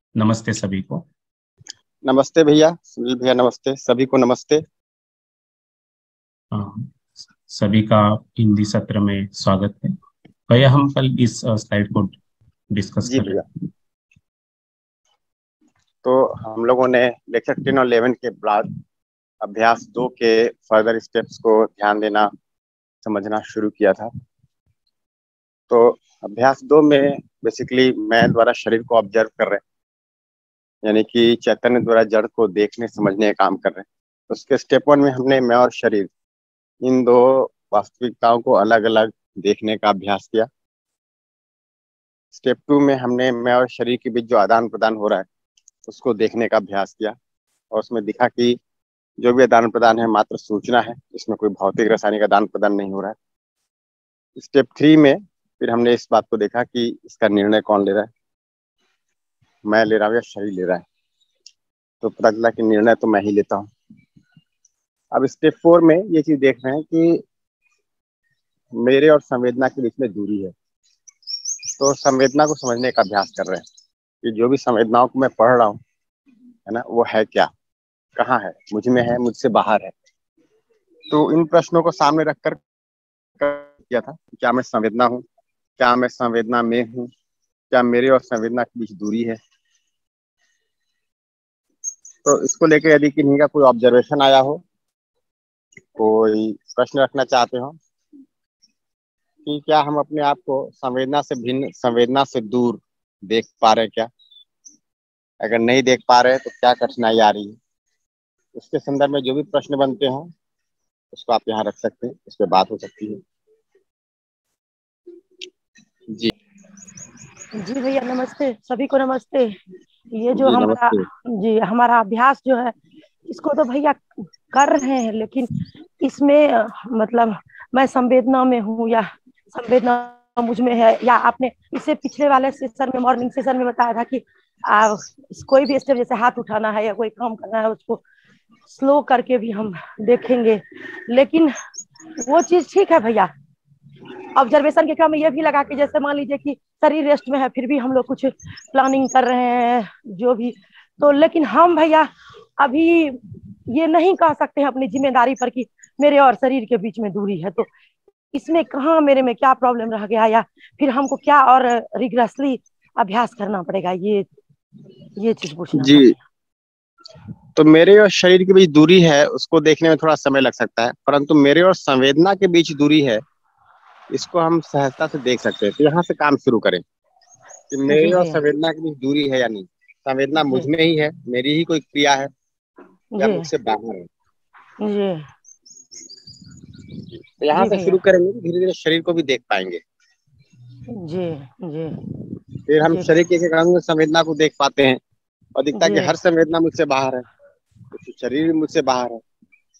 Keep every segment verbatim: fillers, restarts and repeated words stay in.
नमस्ते सभी को। नमस्ते भैया, सुनील भैया नमस्ते, सभी को नमस्ते। अ, सभी का हिंदी सत्र में स्वागत है। भैया, हम कल इस स्लाइड को डिस्कस जी कर रहे भैया। हैं। तो हम लोगों ने लेक्चर टेन और इलेवन के बाद अभ्यास दो के फर्दर स्टेप्स को ध्यान देना, समझना शुरू किया था। तो अभ्यास दो में बेसिकली मैं द्वारा शरीर को ऑब्जर्व कर रहे हैं, यानी कि चैतन्य द्वारा जड़ को देखने समझने का काम कर रहे हैं। उसके स्टेप वन में हमने मैं और शरीर, इन दो वास्तविकताओं को अलग अलग देखने का अभ्यास किया। स्टेप टू में हमने मैं और शरीर के बीच जो आदान प्रदान हो रहा है उसको देखने का अभ्यास किया, और उसमें दिखा कि जो भी आदान प्रदान है मात्र सूचना है, इसमें कोई भौतिक रासायनिक आदान प्रदान नहीं हो रहा है। स्टेप थ्री में फिर हमने इस बात को देखा कि इसका निर्णय कौन ले रहा है, मैं ले रहा हूँ या शरीर ले रहा है। तो पता चला कि निर्णय तो मैं ही लेता हूँ। अब स्टेप फोर में ये चीज देख रहे हैं कि मेरे और संवेदना के बीच में दूरी है। तो संवेदना को समझने का अभ्यास कर रहे हैं कि जो भी संवेदनाओं को मैं पढ़ रहा हूँ, है ना, वो है क्या, कहाँ है, मुझ में है, मुझसे बाहर है। तो इन प्रश्नों को सामने रखकर किया था, क्या मैं संवेदना हूँ, क्या मैं संवेदना में हूँ, क्या मेरे और संवेदना के बीच दूरी है। तो इसको लेकर यदि किन्हीं का कोई ऑब्जर्वेशन आया हो, कोई प्रश्न रखना चाहते हो कि क्या हम अपने आप को संवेदना से भिन्न, संवेदना से दूर देख पा रहे हैं क्या, अगर नहीं देख पा रहे तो क्या कठिनाई आ रही है, उसके संदर्भ में जो भी प्रश्न बनते हैं उसको आप यहाँ रख सकते हैं, इस पर बात हो सकती है। जी। जी भैया नमस्ते, सभी को नमस्ते। ये जो जी हमारा नमस्ते। जी हमारा अभ्यास जो है इसको तो भैया कर रहे हैं, लेकिन इसमें अ, मतलब मैं संवेदना में हूँ या संवेदना मुझ में है, या आपने इससे पिछले वाले सेशन में, मॉर्निंग सेशन में बताया था कि आ, कोई भी स्टेप जैसे हाथ उठाना है या कोई काम करना है उसको स्लो करके भी हम देखेंगे। लेकिन वो चीज ठीक है भैया, ऑब्जर्वेशन के क्रम में ये भी लगा कि जैसे मान लीजिए कि शरीर रेस्ट में है फिर भी हम लोग कुछ प्लानिंग कर रहे हैं जो भी। तो लेकिन हम भैया अभी ये नहीं कह सकते हैं अपनी जिम्मेदारी पर कि मेरे और शरीर के बीच में दूरी है। तो इसमें कहाँ मेरे में क्या प्रॉब्लम रह गया, या फिर हमको क्या और रिग्रेसली अभ्यास करना पड़ेगा, ये ये चीज पूछना था जी। भैया। तो मेरे और शरीर के बीच दूरी है, उसको देखने में थोड़ा समय लग सकता है, परंतु मेरे और संवेदना के बीच दूरी है, इसको हम सहजता से देख सकते हैं। तो यहाँ से काम शुरू करें कि जी मेरे और भैया। संवेदना के बीच दूरी है या नहीं, संवेदना मुझ जी में ही है, मेरी ही कोई क्रिया है, या जी मुझसे बाहर है। जी तो यहाँ जी से भैया। शुरू करेंगे, धीरे धीरे शरीर को भी देख पाएंगे। जी जी फिर हम जी शरीर भैया। के एक अंग में संवेदना को देख पाते हैं और दिखता है जी कि हर संवेदना मुझसे बाहर है, तो शरीर भी मुझसे बाहर है।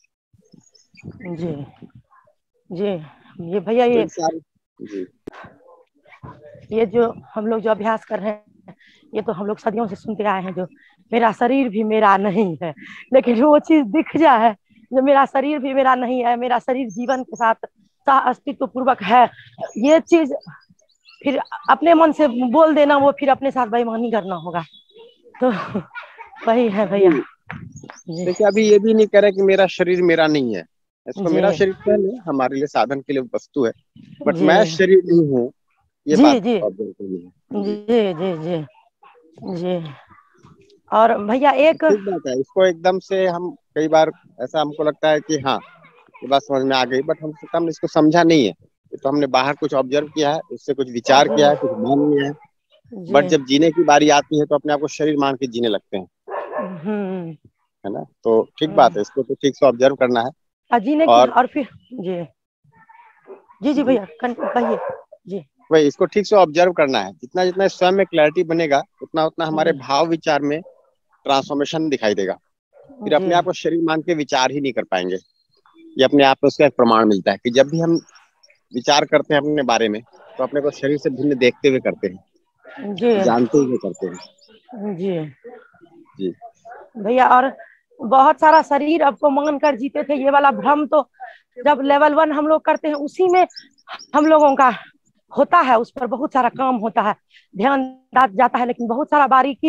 जी जी ये भैया, तो ये इन सारी जी ये जो हम लोग जो अभ्यास कर रहे हैं ये तो हम लोग सदियों से सुनते आए हैं, जो मेरा शरीर भी मेरा नहीं है, लेकिन वो चीज दिख जाए जो मेरा शरीर भी मेरा नहीं है, मेरा शरीर जीवन के साथ सह अस्तित्व पूर्वक है, ये चीज फिर अपने मन से बोल देना, वो फिर अपने साथ बेईमानी करना होगा। तो वही है भैया। जी। जी देखिए, अभी ये भी नहीं कह रहे कि मेरा शरीर मेरा नहीं है, इसको जी मेरा शरीर कह लें, हमारे लिए साधन के लिए वस्तु है, बट जी मैं शरीर नहीं हूँ, ये जी बात जी ऑब्जर्व करनी है। जी। जी जी जी जी। और भैया एक ठीक बात है, इसको एकदम से हम कई बार ऐसा हमको लगता है कि हाँ ये बात समझ में आ गई, बट हम हम इसको समझा नहीं है। ये तो हमने बाहर कुछ ऑब्जर्व किया है, उससे कुछ विचार जी किया है, कुछ मान लिया है, जी बट जब जीने की बारी आती है तो अपने आप को शरीर मान के जीने लगते हैं, हम्म है ना। तो ठीक बात हम्म। है, इसको तो ठीक से ऑब्जर्व करना है। और जीने की, और और फिर जी जी जी जी भैया कन- कहिए। जी वही, इसको ठीक से ऑब्जर्व करना है। जितना जितना स्वयं में क्लैरिटी बनेगा उतना उतना हमारे जी भाव विचार में ट्रांसफॉर्मेशन दिखाई देगा। फिर जी अपने आप को शरीर मान के विचार ही नहीं कर पाएंगे। ये अपने आप में उसका एक प्रमाण मिलता है कि जब भी हम विचार करते हैं अपने बारे में, तो अपने को शरीर से भिन्न देखते हुए करते हैं, जी जानते हुए करते हैं। जी जी भैया। और बहुत सारा शरीर आपको मान कर जीते थे, ये वाला भ्रम तो जब लेवल वन हम लोग करते हैं उसी में हम लोगों का होता है, उस पर बहुत सारा काम होता है, ध्यान जाता है, लेकिन बहुत सारा बारीकी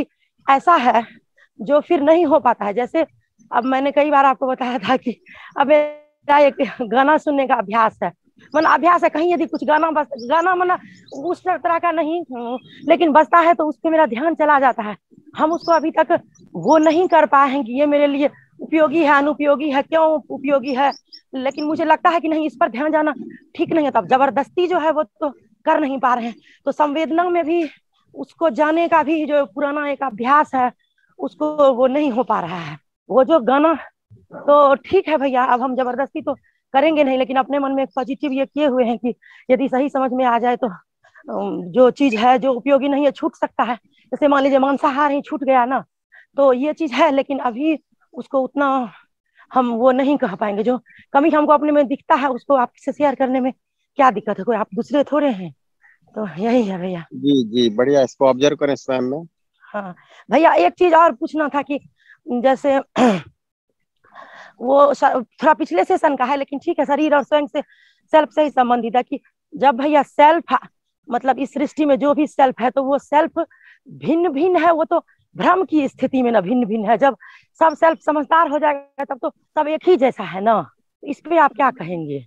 ऐसा है जो फिर नहीं हो पाता है। जैसे अब मैंने कई बार आपको बताया था कि अब मेरा एक गाना सुनने का अभ्यास है, मतलब अभ्यास है। कहीं यदि कुछ गाना बस गाना मना उस तरह का नहीं, लेकिन बजता है तो उस पर मेरा ध्यान चला जाता है। हम उसको अभी तक वो नहीं कर पाए हैं कि ये मेरे लिए उपयोगी है, अनुपयोगी है, क्यों उपयोगी है, लेकिन मुझे लगता है कि नहीं, इस पर ध्यान जाना ठीक नहीं है। तब जबरदस्ती जो है वो तो कर नहीं पा रहे हैं। तो संवेदना में भी उसको जाने का भी जो पुराना एक अभ्यास है उसको वो नहीं हो पा रहा है। वो जो गाना तो ठीक है भैया, अब हम जबरदस्ती तो करेंगे नहीं, लेकिन अपने मन में एक पॉजिटिव ये किए हुए हैं कि यदि सही समझ में आ जाए तो जो चीज है जो उपयोगी नहीं है छूट सकता है। जैसे मान लीजिए मांसाहार ही छूट गया ना, तो ये चीज है, लेकिन अभी उसको उतना हम वो नहीं कह पाएंगे। जो कमी हमको अपने में दिखता है उसको आपसे शेयर करने में क्या दिक्कत है, कोई आप दूसरे थोड़े हैं। तो यही है भैया। जी जी, बढ़िया, इसको ऑब्जर्व करें स्वयं में। हाँ भैया, एक चीज और पूछना था कि जैसे वो थोड़ा पिछले सेशन का है, लेकिन ठीक है, शरीर और स्वयं से सेल्फ से ही संबंधित है कि जब भैया सेल्फ मतलब इस सृष्टि में जो भी सेल्फ है तो वो सेल्फ भिन्न भिन्न है, वो तो भ्रम की स्थिति में ना भिन्न भिन्न है। जब सब सेल्फ समझदार हो जाएगा तब तो सब एक ही जैसा है ना, इस पे आप क्या कहेंगे?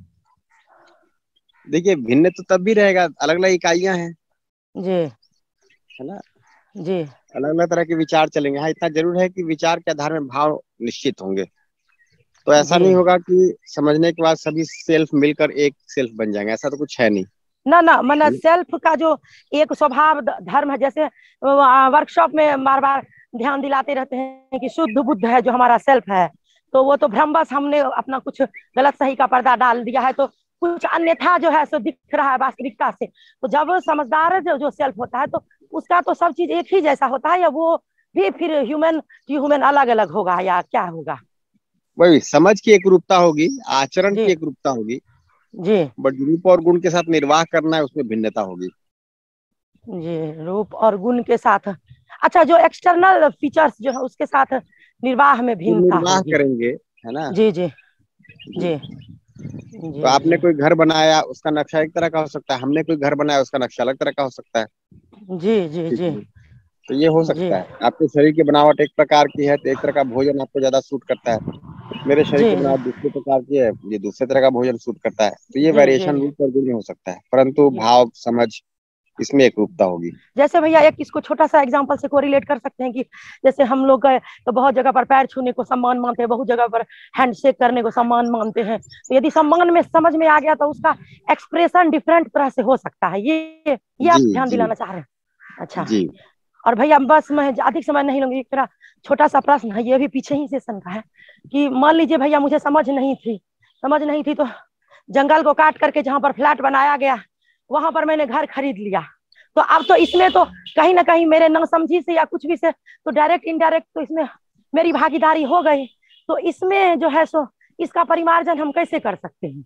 देखिए, भिन्न तो तब भी रहेगा, अलग अलग इकाइयां हैं जी, है ना, जी, अलग अलग तरह के विचार चलेंगे। हाँ, इतना जरूर है कि विचार के आधार में भाव निश्चित होंगे। तो ऐसा जी। नहीं होगा कि समझने के बाद सभी सेल्फ मिलकर एक सेल्फ बन जाएंगे, ऐसा तो कुछ है नहीं। ना ना, मतलब सेल्फ का जो एक स्वभाव धर्म है, जैसे वर्कशॉप में बार बार ध्यान दिलाते रहते हैं कि शुद्ध बुद्ध है जो हमारा सेल्फ है, तो वो तो भ्रमवश हमने अपना कुछ गलत सही का पर्दा डाल दिया है, तो कुछ अन्यथा जो है सो दिख रहा है वास्तविकता से। तो जब समझदार जो, जो सेल्फ होता है तो उसका तो सब चीज एक ही जैसा होता है, या वो भी फिर ह्यूमन ह्यूमन अलग अलग होगा या क्या होगा? वही समझ की एक रूपता होगी, आचरण जी की एक रूपता होगी, जी बट रूप और गुण के साथ निर्वाह करना है उसमें भिन्नता होगी। जी, रूप और गुण के साथ, अच्छा जो एक्सटर्नल फीचर्स जो है उसके साथ निर्वाह में जो भिन्नता निर्वाह होगी। करेंगे, है ना। जी जी जी। जी तो जी आपने जी कोई घर बनाया, उसका नक्शा एक तरह का हो सकता है, हमने कोई घर बनाया उसका नक्शा अलग तरह का हो सकता है। जी जी ठीक जी है, तो ये हो जी सकता है। आपके शरीर की बनावट एक प्रकार की है तो एक तरह का भोजन आपको ज्यादा सूट करता है, मेरे शरीर जी की जी बनावट दूसरे प्रकार की है, ये दूसरे तरह का भोजन सूट करता है। तो ये जी जी वेरिएशन रूप और गुण में हो सकता है, परंतु जी। भाव समझ इसमें एक रूपता होगी। जैसे भैया एक इसको छोटा सा एग्जांपल से कोरिलेट कर सकते हैं कि जैसे हम लोग गए तो बहुत जगह पर पैर छूने को सम्मान मानते हैं, बहुत जगह पर हैंडशेक करने को सम्मान मानते हैं। तो यदि सम्मान में समझ में आ गया तो उसका एक्सप्रेशन डिफरेंट तरह से हो सकता है। ये ये जी आप ध्यान जी दिलाना चाह रहे हैं? अच्छा। जी और भैया बस मैं अधिक समय नहीं लूंगी, एक मेरा छोटा सा प्रश्न है, ये भी पीछे ही सेशन का है कि मान लीजिए भैया मुझे समझ नहीं थी समझ नहीं थी तो जंगल को काट करके जहां पर फ्लैट बनाया गया वहां पर मैंने घर खरीद लिया। तो अब तो इसमें तो कहीं ना कहीं मेरे नासमझी से या कुछ भी से तो डायरेक्ट इनडायरेक्ट तो इसमें मेरी भागीदारी हो गई। तो इसमें जो है सो इसका परिमार्जन हम कैसे कर सकते हैं?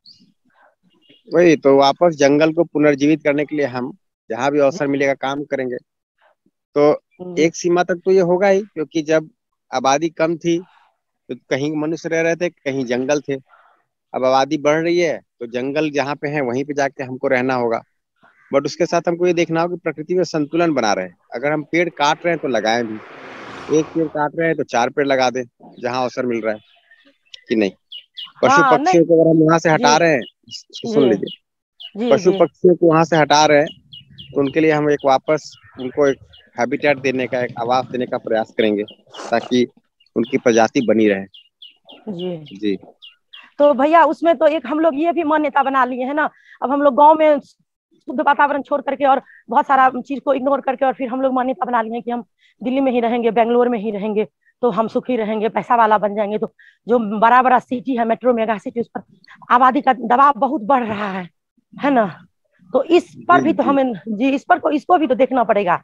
वही तो, वापस जंगल को पुनर्जीवित करने के लिए हम जहाँ भी जी अवसर मिलेगा काम करेंगे। तो जी एक सीमा तक तो ये होगा ही, क्योंकि जब आबादी कम थी तो कहीं मनुष्य रह रहे थे, कहीं जंगल थे। अब आबादी बढ़ रही है तो जंगल जहाँ पे है वहीं पे जाके हमको रहना होगा। बट उसके साथ हमको ये देखना होगा कि प्रकृति में संतुलन बना रहे। अगर हम पेड़ काट रहे हैं तो लगाएं भी, एक पेड़ काट रहे हैं तो चार पेड़ लगा दें जहाँ अवसर मिल रहा है, कि नहीं। पशु हाँ नहीं। पक्षियों को अगर हम वहां से जी हटा रहे हैं, इसको जी सुन लीजिए, जी पशु जी पक्षियों को वहां से हटा रहे हैं तो उनके लिए हम एक वापस उनको एक हैबिटेट देने का, एक आवास देने का प्रयास करेंगे ताकि उनकी प्रजाति बनी रहे। जी। जी तो भैया उसमें तो एक हम लोग ये भी मान्यता बना लिए है ना, अब हम लोग गांव में शुद्ध वातावरण छोड़ करके और बहुत सारा चीज को इग्नोर करके और फिर हम लोग मान्यता बना लिए कि हम दिल्ली में ही रहेंगे, बेंगलोर में ही रहेंगे, तो हम सुखी रहेंगे, पैसा वाला बन जाएंगे। तो जो बड़ा बड़ा सिटी है, मेट्रो मेगा सिटी, उस पर आबादी का दबाव बहुत बढ़ रहा है है ना। तो इस पर जी भी तो जी, हमें जी इस पर को इसको भी तो देखना पड़ेगा।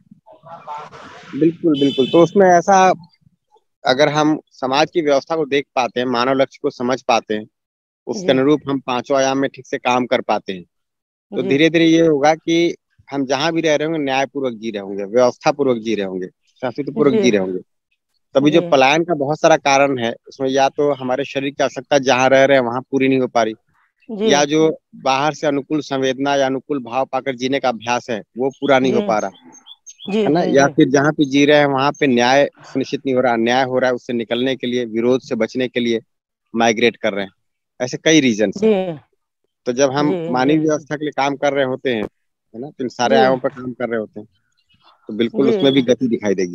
बिल्कुल बिल्कुल। तो उसमें ऐसा, अगर हम समाज की व्यवस्था को देख पाते हैं, मानव लक्ष्य को समझ पाते हैं, उसके जी अनुरूप हम पांचों आयाम में ठीक से काम कर पाते हैं, तो जी धीरे धीरे ये होगा कि हम जहां भी रह रहे होंगे न्यायपूर्वक जी रहे होंगे, व्यवस्था पूर्वक जी रहे होंगे, शांति पूर्वक जी जी रहे होंगे। तभी जो जी पलायन का बहुत सारा कारण है उसमें, या तो हमारे शरीर की आवश्यकता जहाँ रह रहे हैं वहां पूरी नहीं हो पा रही, जी या जो बाहर से अनुकूल संवेदना या अनुकूल भाव पाकर जीने का अभ्यास है वो पूरा नहीं जी हो पा रहा। जी है ना, जी या जी फिर जहाँ पे जी रहे हैं वहां पे न्याय सुनिश्चित नहीं हो रहा, अन्याय हो रहा है, उससे निकलने के लिए, विरोध से बचने के लिए माइग्रेट कर रहे हैं। ऐसे कई रीजंस हैं। जी तो जब हम जी जी मानवीय जी व्यवस्था के लिए काम कर रहे होते हैं, है ना, तो इन सारे जी आयामों पर काम कर रहे होते हैं, तो बिल्कुल जी उसमें भी गति दिखाई देगी।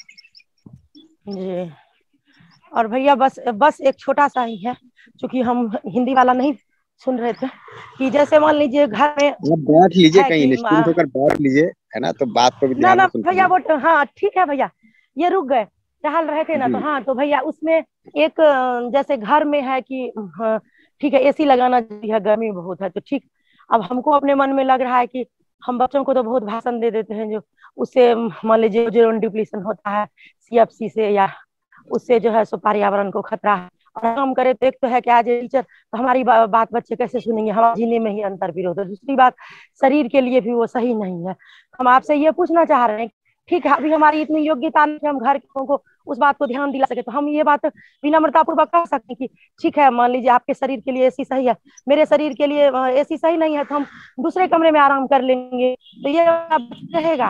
जी। और भैया बस बस एक छोटा सा ही है, क्योंकि हम हिंदी वाला नहीं सुन रहे थे, कि जैसे मान लीजिए घर में आप बैठ लीजिए, है कहीं कि निश्चिंत होकर बैठ लीजिए, है ना, तो बात को भी ना ध्यान ना में सुन भैया, पाएंगे। वो हाँ ठीक है भैया, ये रुक गए, टहल रहे थे ना, जी तो हाँ तो भैया उसमें एक अ, जैसे घर में है कि हाँ, ठीक है एसी लगाना जरूरी है, गर्मी बहुत है तो ठीक। अब हमको अपने मन में लग रहा है कि हम बच्चों को तो बहुत भाषण दे देते हैं, जो उससे मान लीजिए जो डिप्लीशन होता है सी एफ सी से, या उससे जो है सो पर्यावरण को खतरा है। और हम करें तो एक तो है कि आज टीचर तो हमारी बा, बात बच्चे कैसे सुनेंगे, हमारे जीने में ही अंतर विरोध है। दूसरी बात, शरीर के लिए भी वो सही नहीं है। हम आपसे ये पूछना चाह रहे हैं, ठीक है अभी हमारी इतनी योग्यता नहीं कि हम घर के को उस बात को ध्यान दिला सके, तो हम ये बात विनम्रता पूर्वक कह सकते हैं कि ठीक है मान लीजिए आपके शरीर के लिए एसी सही है, मेरे शरीर के लिए एसी सही नहीं है, तो हम दूसरे कमरे में आराम कर लेंगे, तो ये रहेगा।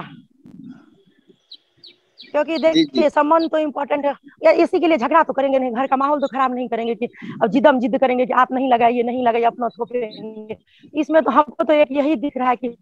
क्योंकि जी जी देखिए सम्मान तो इम्पोर्टेंट है, या इसी के लिए झगड़ा तो करेंगे नहीं, घर का माहौल तो खराब नहीं करेंगे कि अब जिदम जिद करेंगे कि आप नहीं लगाइए नहीं लगाइए अपना थोपेंगे। इसमें तो हमको तो एक यही दिख रहा है कि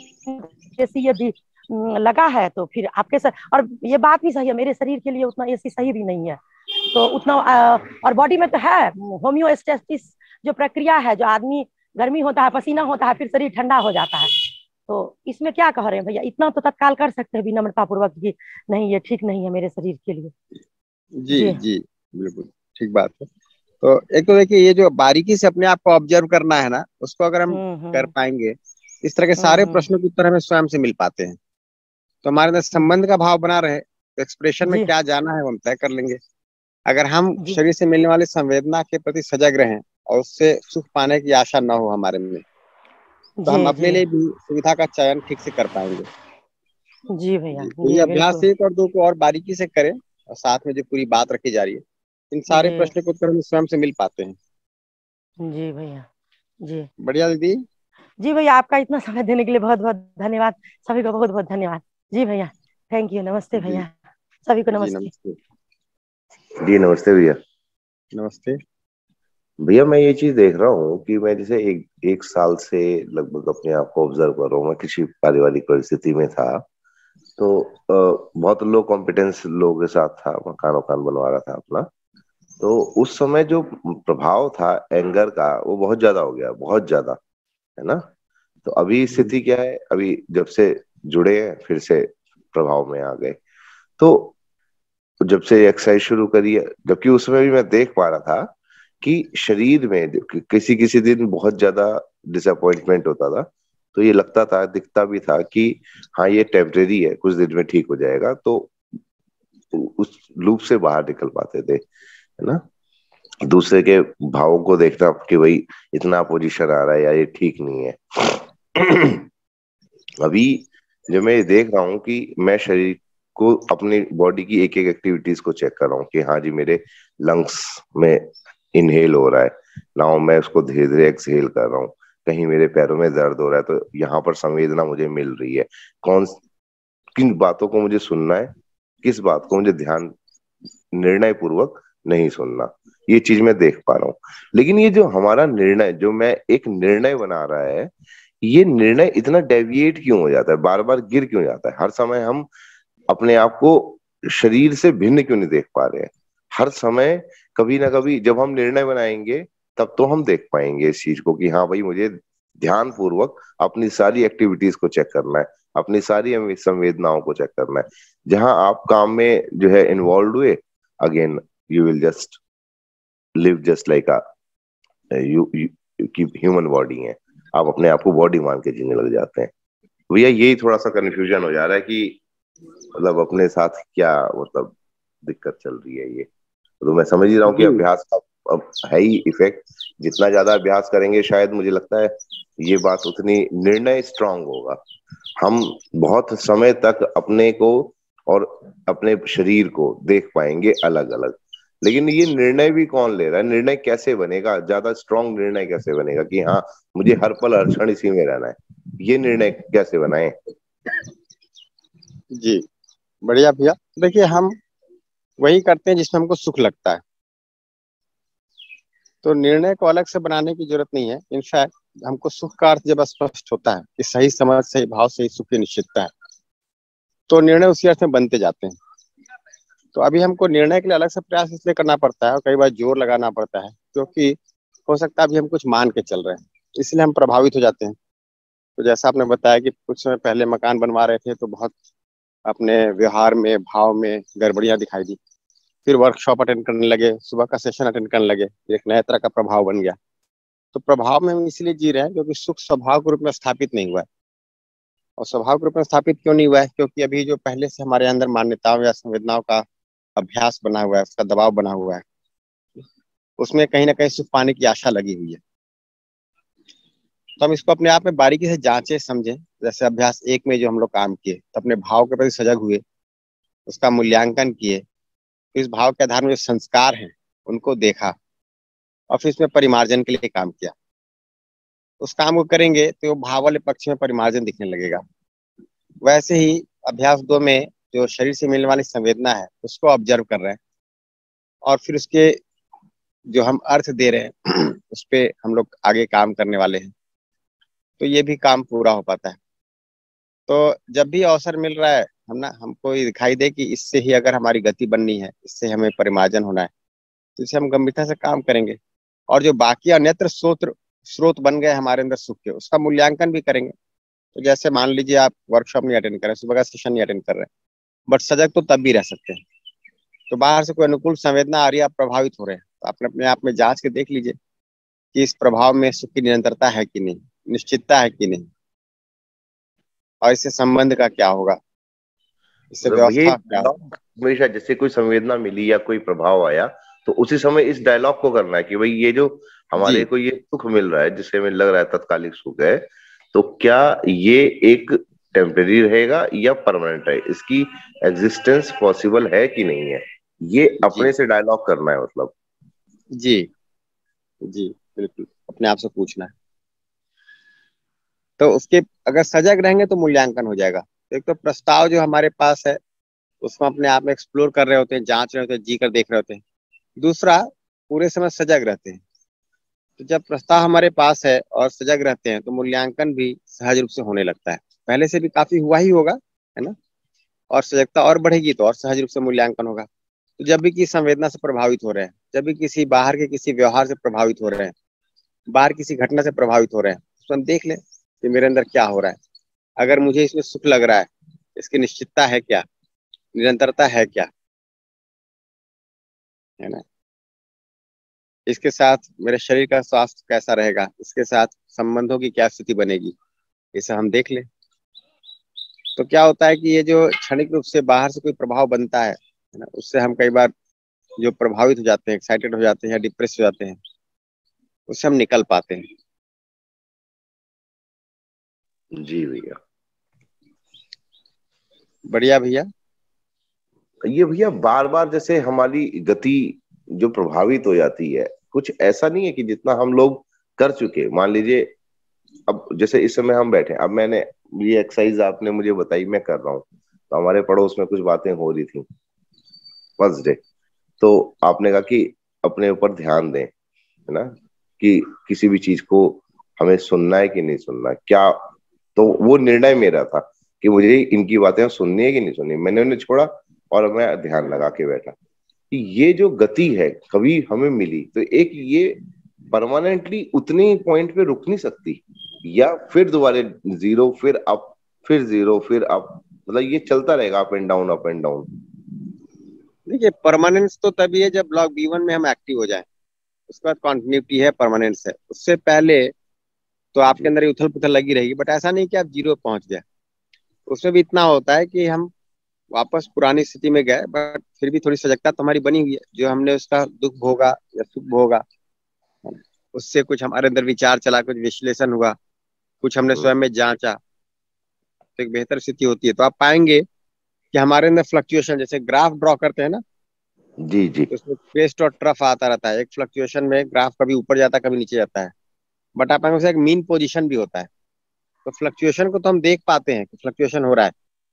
एसी यदि लगा है तो फिर आपके सर, और ये बात भी सही है, मेरे शरीर के लिए उतना एसी सही भी नहीं है, तो उतना और बॉडी में तो है होम्योस्टेसिस जो प्रक्रिया है, जो आदमी गर्मी होता है पसीना होता है फिर शरीर ठंडा हो जाता है, तो इसमें क्या कह रहे हैं भैया, इतना तो तत्काल कर सकते हैं विनम्रता पूर्वक कि नहीं ये ठीक नहीं है मेरे शरीर के लिए। जी जी जी बिल्कुल ठीक बात है। तो एक तो देखिए, ये जो बारीकी से अपने आप को ऑब्जर्व करना है ना, उसको अगर हम हम्म कर हम्म पाएंगे, इस तरह के हम्म सारे हम्म प्रश्नों के उत्तर हमें स्वयं से मिल पाते हैं, तो हमारे अंदर संबंध का भाव बना रहे, तो एक्सप्रेशन में जी क्या जाना है वो हम तय कर लेंगे। अगर हम जी शरीर से मिलने वाली संवेदना के प्रति सजग रहें और उससे सुख पाने की आशा न हो हमारे में, तो जी हम अपने जी लिए भी सुविधा का चयन ठीक से कर पाएंगे। जी भैया जी, तो ये जी अभ्यास बिल्कुल। एक और दो को और बारीकी से करें, और साथ में जो पूरी बात रखी जा रही है, इन सारे जी प्रश्नों के उत्तर हमें स्वयं से मिल पाते हैं। जी भैया जी बढ़िया दीदी। जी भैया, आपका इतना समय देने के लिए बहुत बहुत धन्यवाद, सभी को बहुत बहुत धन्यवाद। जी भैया, थैंक यू, नमस्ते जी भैया, सभी को जी नमस्ते। नमस्ते। जी नमस्ते भैया। नमस्ते। भैया मैं ये चीज देख रहा हूँ कि मैं जैसे एक एक साल से लगभग अपने आप को ऑब्जर्व कर रहा हूँ। मैं किसी पारिवारिक परिस्थिति में था, तो अ, बहुत लो कॉम्पिटेंस लोगों के साथ था, मकान वकान बनवा रहा था अपना। तो उस समय जो प्रभाव था एंगर का वो बहुत ज्यादा हो गया, बहुत ज्यादा, है ना। तो अभी हम्म, स्थिति क्या है, अभी जब से जुड़े हैं फिर से प्रभाव में आ गए। तो जब से एक्सरसाइज शुरू करी है, जबकि उस समय भी मैं देख पा रहा था कि शरीर में किसी किसी दिन बहुत ज्यादा डिसअपॉइंटमेंट होता था, तो ये लगता था, दिखता भी था कि हाँ ये टेम्परेरी है, कुछ दिन में ठीक हो जाएगा, तो उस लूप से बाहर निकल पाते थे, है ना। दूसरे के भावों को देखना कि भाई इतना अपोजिशन आ रहा है या ये ठीक नहीं है। अभी जो मैं ये देख रहा हूँ कि मैं शरीर को, अपनी बॉडी की एक एक एक्टिविटीज को चेक कर रहा हूँ कि हाँ जी मेरे लंग्स में इनहेल हो रहा है, नाउ मैं उसको धीरे धीरे एक्सहेल कर रहा हूँ। कहीं मेरे पैरों में दर्द हो रहा है तो यहाँ पर संवेदना मुझे मिल रही है। कौन किन बातों को मुझे सुनना है, किस बात को मुझे ध्यान निर्णय पूर्वक नहीं सुनना, ये चीज मैं देख पा रहा हूँ। लेकिन ये जो हमारा निर्णय, जो मैं एक निर्णय बना रहा है, ये निर्णय इतना डेविएट क्यों हो जाता है, बार बार गिर क्यों जाता है। हर समय हम अपने आप को शरीर से भिन्न क्यों नहीं देख पा रहे हैं। हर समय कभी ना कभी जब हम निर्णय बनाएंगे तब तो हम देख पाएंगे इस चीज को कि हाँ भाई मुझे ध्यान पूर्वक अपनी सारी एक्टिविटीज को चेक करना है, अपनी सारी संवेदनाओं को चेक करना है। जहां आप काम में जो है इन्वॉल्व हुए, again you will just live just like a you की ह्यूमन बॉडी है, आप अपने आप को बॉडी मान के जीने लग जाते हैं। भैया यही थोड़ा सा कंफ्यूजन हो जा रहा है कि मतलब अपने साथ क्या मतलब दिक्कत चल रही है। ये तो मैं समझ ही रहा हूँ कि जी अभ्यास का अब है ही इफेक्ट, जितना ज्यादा अभ्यास करेंगे शायद मुझे लगता है ये बात उतनी निर्णय स्ट्रांग होगा। हम बहुत समय तक अपने को और अपने शरीर को देख पाएंगे अलग अलग। लेकिन ये निर्णय भी कौन ले रहा है, निर्णय कैसे बनेगा, ज्यादा स्ट्रांग निर्णय कैसे बनेगा कि हाँ मुझे हर पल हर क्षण इसी में रहना है, ये निर्णय कैसे बनाए। जी बढ़िया भैया। देखिए हम वही करते हैं जिसमें हमको सुख लगता है, तो निर्णय को अलग से बनाने की जरूरत नहीं है। इनफैक्ट हमको सुख का अर्थ जब स्पष्ट होता है कि सही समझ, सही भाव, सही सुख की निश्चितता है, तो निर्णय उसी अर्थ में बनते जाते हैं। तो अभी हमको निर्णय के लिए अलग से प्रयास इसलिए करना पड़ता है और कई बार जोर लगाना पड़ता है, क्योंकि हो सकता है अभी हम कुछ मान के चल रहे हैं, इसलिए हम प्रभावित हो जाते हैं। तो जैसा आपने बताया कि कुछ समय पहले मकान बनवा रहे थे तो बहुत अपने व्यवहार में, भाव में गड़बड़ियां दिखाई दी। फिर वर्कशॉप अटेंड करने लगे, सुबह का सेशन अटेंड करने लगे, एक नए तरह का प्रभाव बन गया। तो प्रभाव में हम इसलिए जी रहे हैं क्योंकि सुख स्वभाव के रूप में स्थापित नहीं हुआ है। और स्वभाव के रूप में स्थापित क्यों नहीं हुआ है? क्योंकि अभी जो पहले से हमारे अंदर मान्यताओं या संवेदनाओं का अभ्यास बना हुआ है, उसका दबाव बना हुआ है, उसमें कहीं ना कहीं सुख पाने की आशा लगी हुई है। तो हम इसको अपने आप में बारीकी से जांचे, समझें। जैसे अभ्यास एक में जो हम लोग काम किए, तो अपने भाव के प्रति सजग हुए, उसका मूल्यांकन किए, तो इस भाव के आधार में जो संस्कार हैं उनको देखा और फिर इसमें परिमार्जन के लिए काम किया। उस काम को करेंगे तो वो भाव वाले पक्ष में परिमार्जन दिखने लगेगा। वैसे ही अभ्यास दो में जो शरीर से मिलने वाली संवेदना है उसको ऑब्जर्व कर रहे हैं और फिर उसके जो हम अर्थ दे रहे हैं उस पे हम लोग आगे काम करने वाले हैं, तो ये भी काम पूरा हो पाता है। तो जब भी अवसर मिल रहा है, हम ना हमको ये दिखाई दे कि इससे ही अगर हमारी गति बननी है, इससे हमें परिमार्जन होना है, तो इसे हम गंभीरता से काम करेंगे। और जो बाकी अन्यत्र स्रोत स्रोत बन गए हमारे अंदर सुख के, उसका मूल्यांकन भी करेंगे। तो जैसे मान लीजिए आप वर्कशॉप नहीं अटेंड कर रहे, सुबह का सेशन नहीं अटेंड कर रहे, बट सजग तो तब भी रह सकते हैं। तो बाहर से कोई अनुकूल संवेदना आ रही है, आप प्रभावित हो रहे हैं, तो आपने अपने आप में जांच के देख लीजिए कि इस प्रभाव में सुख की निरंतरता है कि नहीं, निश्चितता है कि नहीं, और इससे संबंध का क्या होगा, इससे मतलब भैया व्यवस्था क्या होगा। डायलॉग हमेशा, जैसे कोई संवेदना मिली या कोई प्रभाव आया, तो उसी समय इस डायलॉग को करना है कि भाई ये जो हमारे जी को ये सुख मिल रहा है, जिससे हमें लग रहा है तत्कालिक सुख है, तो क्या ये एक टेम्परेरी रहेगा या परमानेंट है, इसकी एग्जिस्टेंस पॉसिबल है कि नहीं है, ये जी अपने से डायलॉग करना है मतलब। जी जी बिल्कुल अपने आप से पूछना है। तो उसके अगर सजग रहेंगे तो मूल्यांकन हो जाएगा। तो एक तो प्रस्ताव जो हमारे पास है उसको अपने आप में एक्सप्लोर कर रहे होते हैं, जांच रहे होते हैं, जी कर देख रहे होते हैं। दूसरा, पूरे समय सजग रहते हैं। तो जब प्रस्ताव हमारे पास है और सजग रहते हैं तो मूल्यांकन भी सहज रूप से होने लगता है। पहले से भी काफी हुआ ही होगा, है ना। और सजगता और बढ़ेगी तो और सहज रूप से मूल्यांकन होगा। तो जब भी किसी संवेदना से प्रभावित हो रहे हैं, जब भी किसी बाहर के किसी व्यवहार से प्रभावित हो रहे हैं, बाहर किसी घटना से प्रभावित हो रहे हैं, तो हम देख लें कि मेरे अंदर क्या हो रहा है। अगर मुझे इसमें सुख लग रहा है, इसकी निश्चितता है क्या, निरंतरता है क्या, है ना। इसके साथ मेरे शरीर का स्वास्थ्य कैसा रहेगा, इसके साथ संबंधों की क्या स्थिति बनेगी, इसे हम देख लें। तो क्या होता है कि ये जो क्षणिक रूप से बाहर से कोई प्रभाव बनता है है ना, उससे हम कई बार जो प्रभावित हो जाते हैं, एक्साइटेड हो जाते हैं या डिप्रेस हो जाते हैं, उससे हम निकल पाते हैं। जी भैया। बढ़िया भैया। ये भैया बार बार जैसे हमारी गति जो प्रभावित हो जाती है, कुछ ऐसा नहीं है कि जितना हम लोग कर चुके, मान लीजिए अब जैसे इस समय हम बैठे, अब मैंने ये एक्सरसाइज आपने मुझे बताई, मैं कर रहा हूँ, तो हमारे पड़ोस में कुछ बातें हो रही थी फर्स्ट डे, तो आपने कहा कि अपने ऊपर ध्यान दें, है ना, कि किसी भी चीज को हमें सुनना है कि नहीं सुनना, क्या। तो वो निर्णय मेरा था कि मुझे इनकी बातें सुननी है कि नहीं सुननी, मैंने उन्हें छोड़ा और मैं ध्यान लगा के बैठा। कि ये जो गति है कभी हमें मिली, तो एक ये परमानेंटली उतने ही पॉइंट पे रुक नहीं सकती, या फिर दोबारा जीरो, फिर अप, फिर जीरो, फिर अप, मतलब ये चलता रहेगा, up and down, up and down. देखिए परमानेंस तो तभी है जब ब्लॉक बी वन में हम एक्टिव हो जाएं, उसके बाद कॉन्टिन्यूटी है, परमानेंस है। उससे पहले तो आपके जी अंदर उथल पुथल लगी रहेगी, बट ऐसा नहीं कि आप जीरो पहुंच गए। उसमें भी इतना होता है कि हम वापस पुरानी स्थिति में गए, बट फिर भी थोड़ी सजगता तो हमारी बनी हुई है। जो हमने उसका दुख भोगा या सुख भोगा, उससे कुछ हमारे अंदर विचार चला, कुछ विश्लेषण हुआ, कुछ हमने स्वयं में जांचा, तो एक बेहतर स्थिति होती है। तो आप पाएंगे कि हमारे अंदर फ्लक्चुएशन, जैसे ग्राफ ड्रॉ करते हैं ना, जी जी तो उसमें क्रेस्ट और ट्रफ आता रहता है। एक फ्लक्चुएशन में ग्राफ कभी ऊपर जाता है, कभी नीचे जाता है, बट आप पाएंगे एक मीन पोजीशन भी होता है। तो फ्लक्चुएशन को तो हम देख पाते हैं कि फ्लक्चुएशन हो रहा है,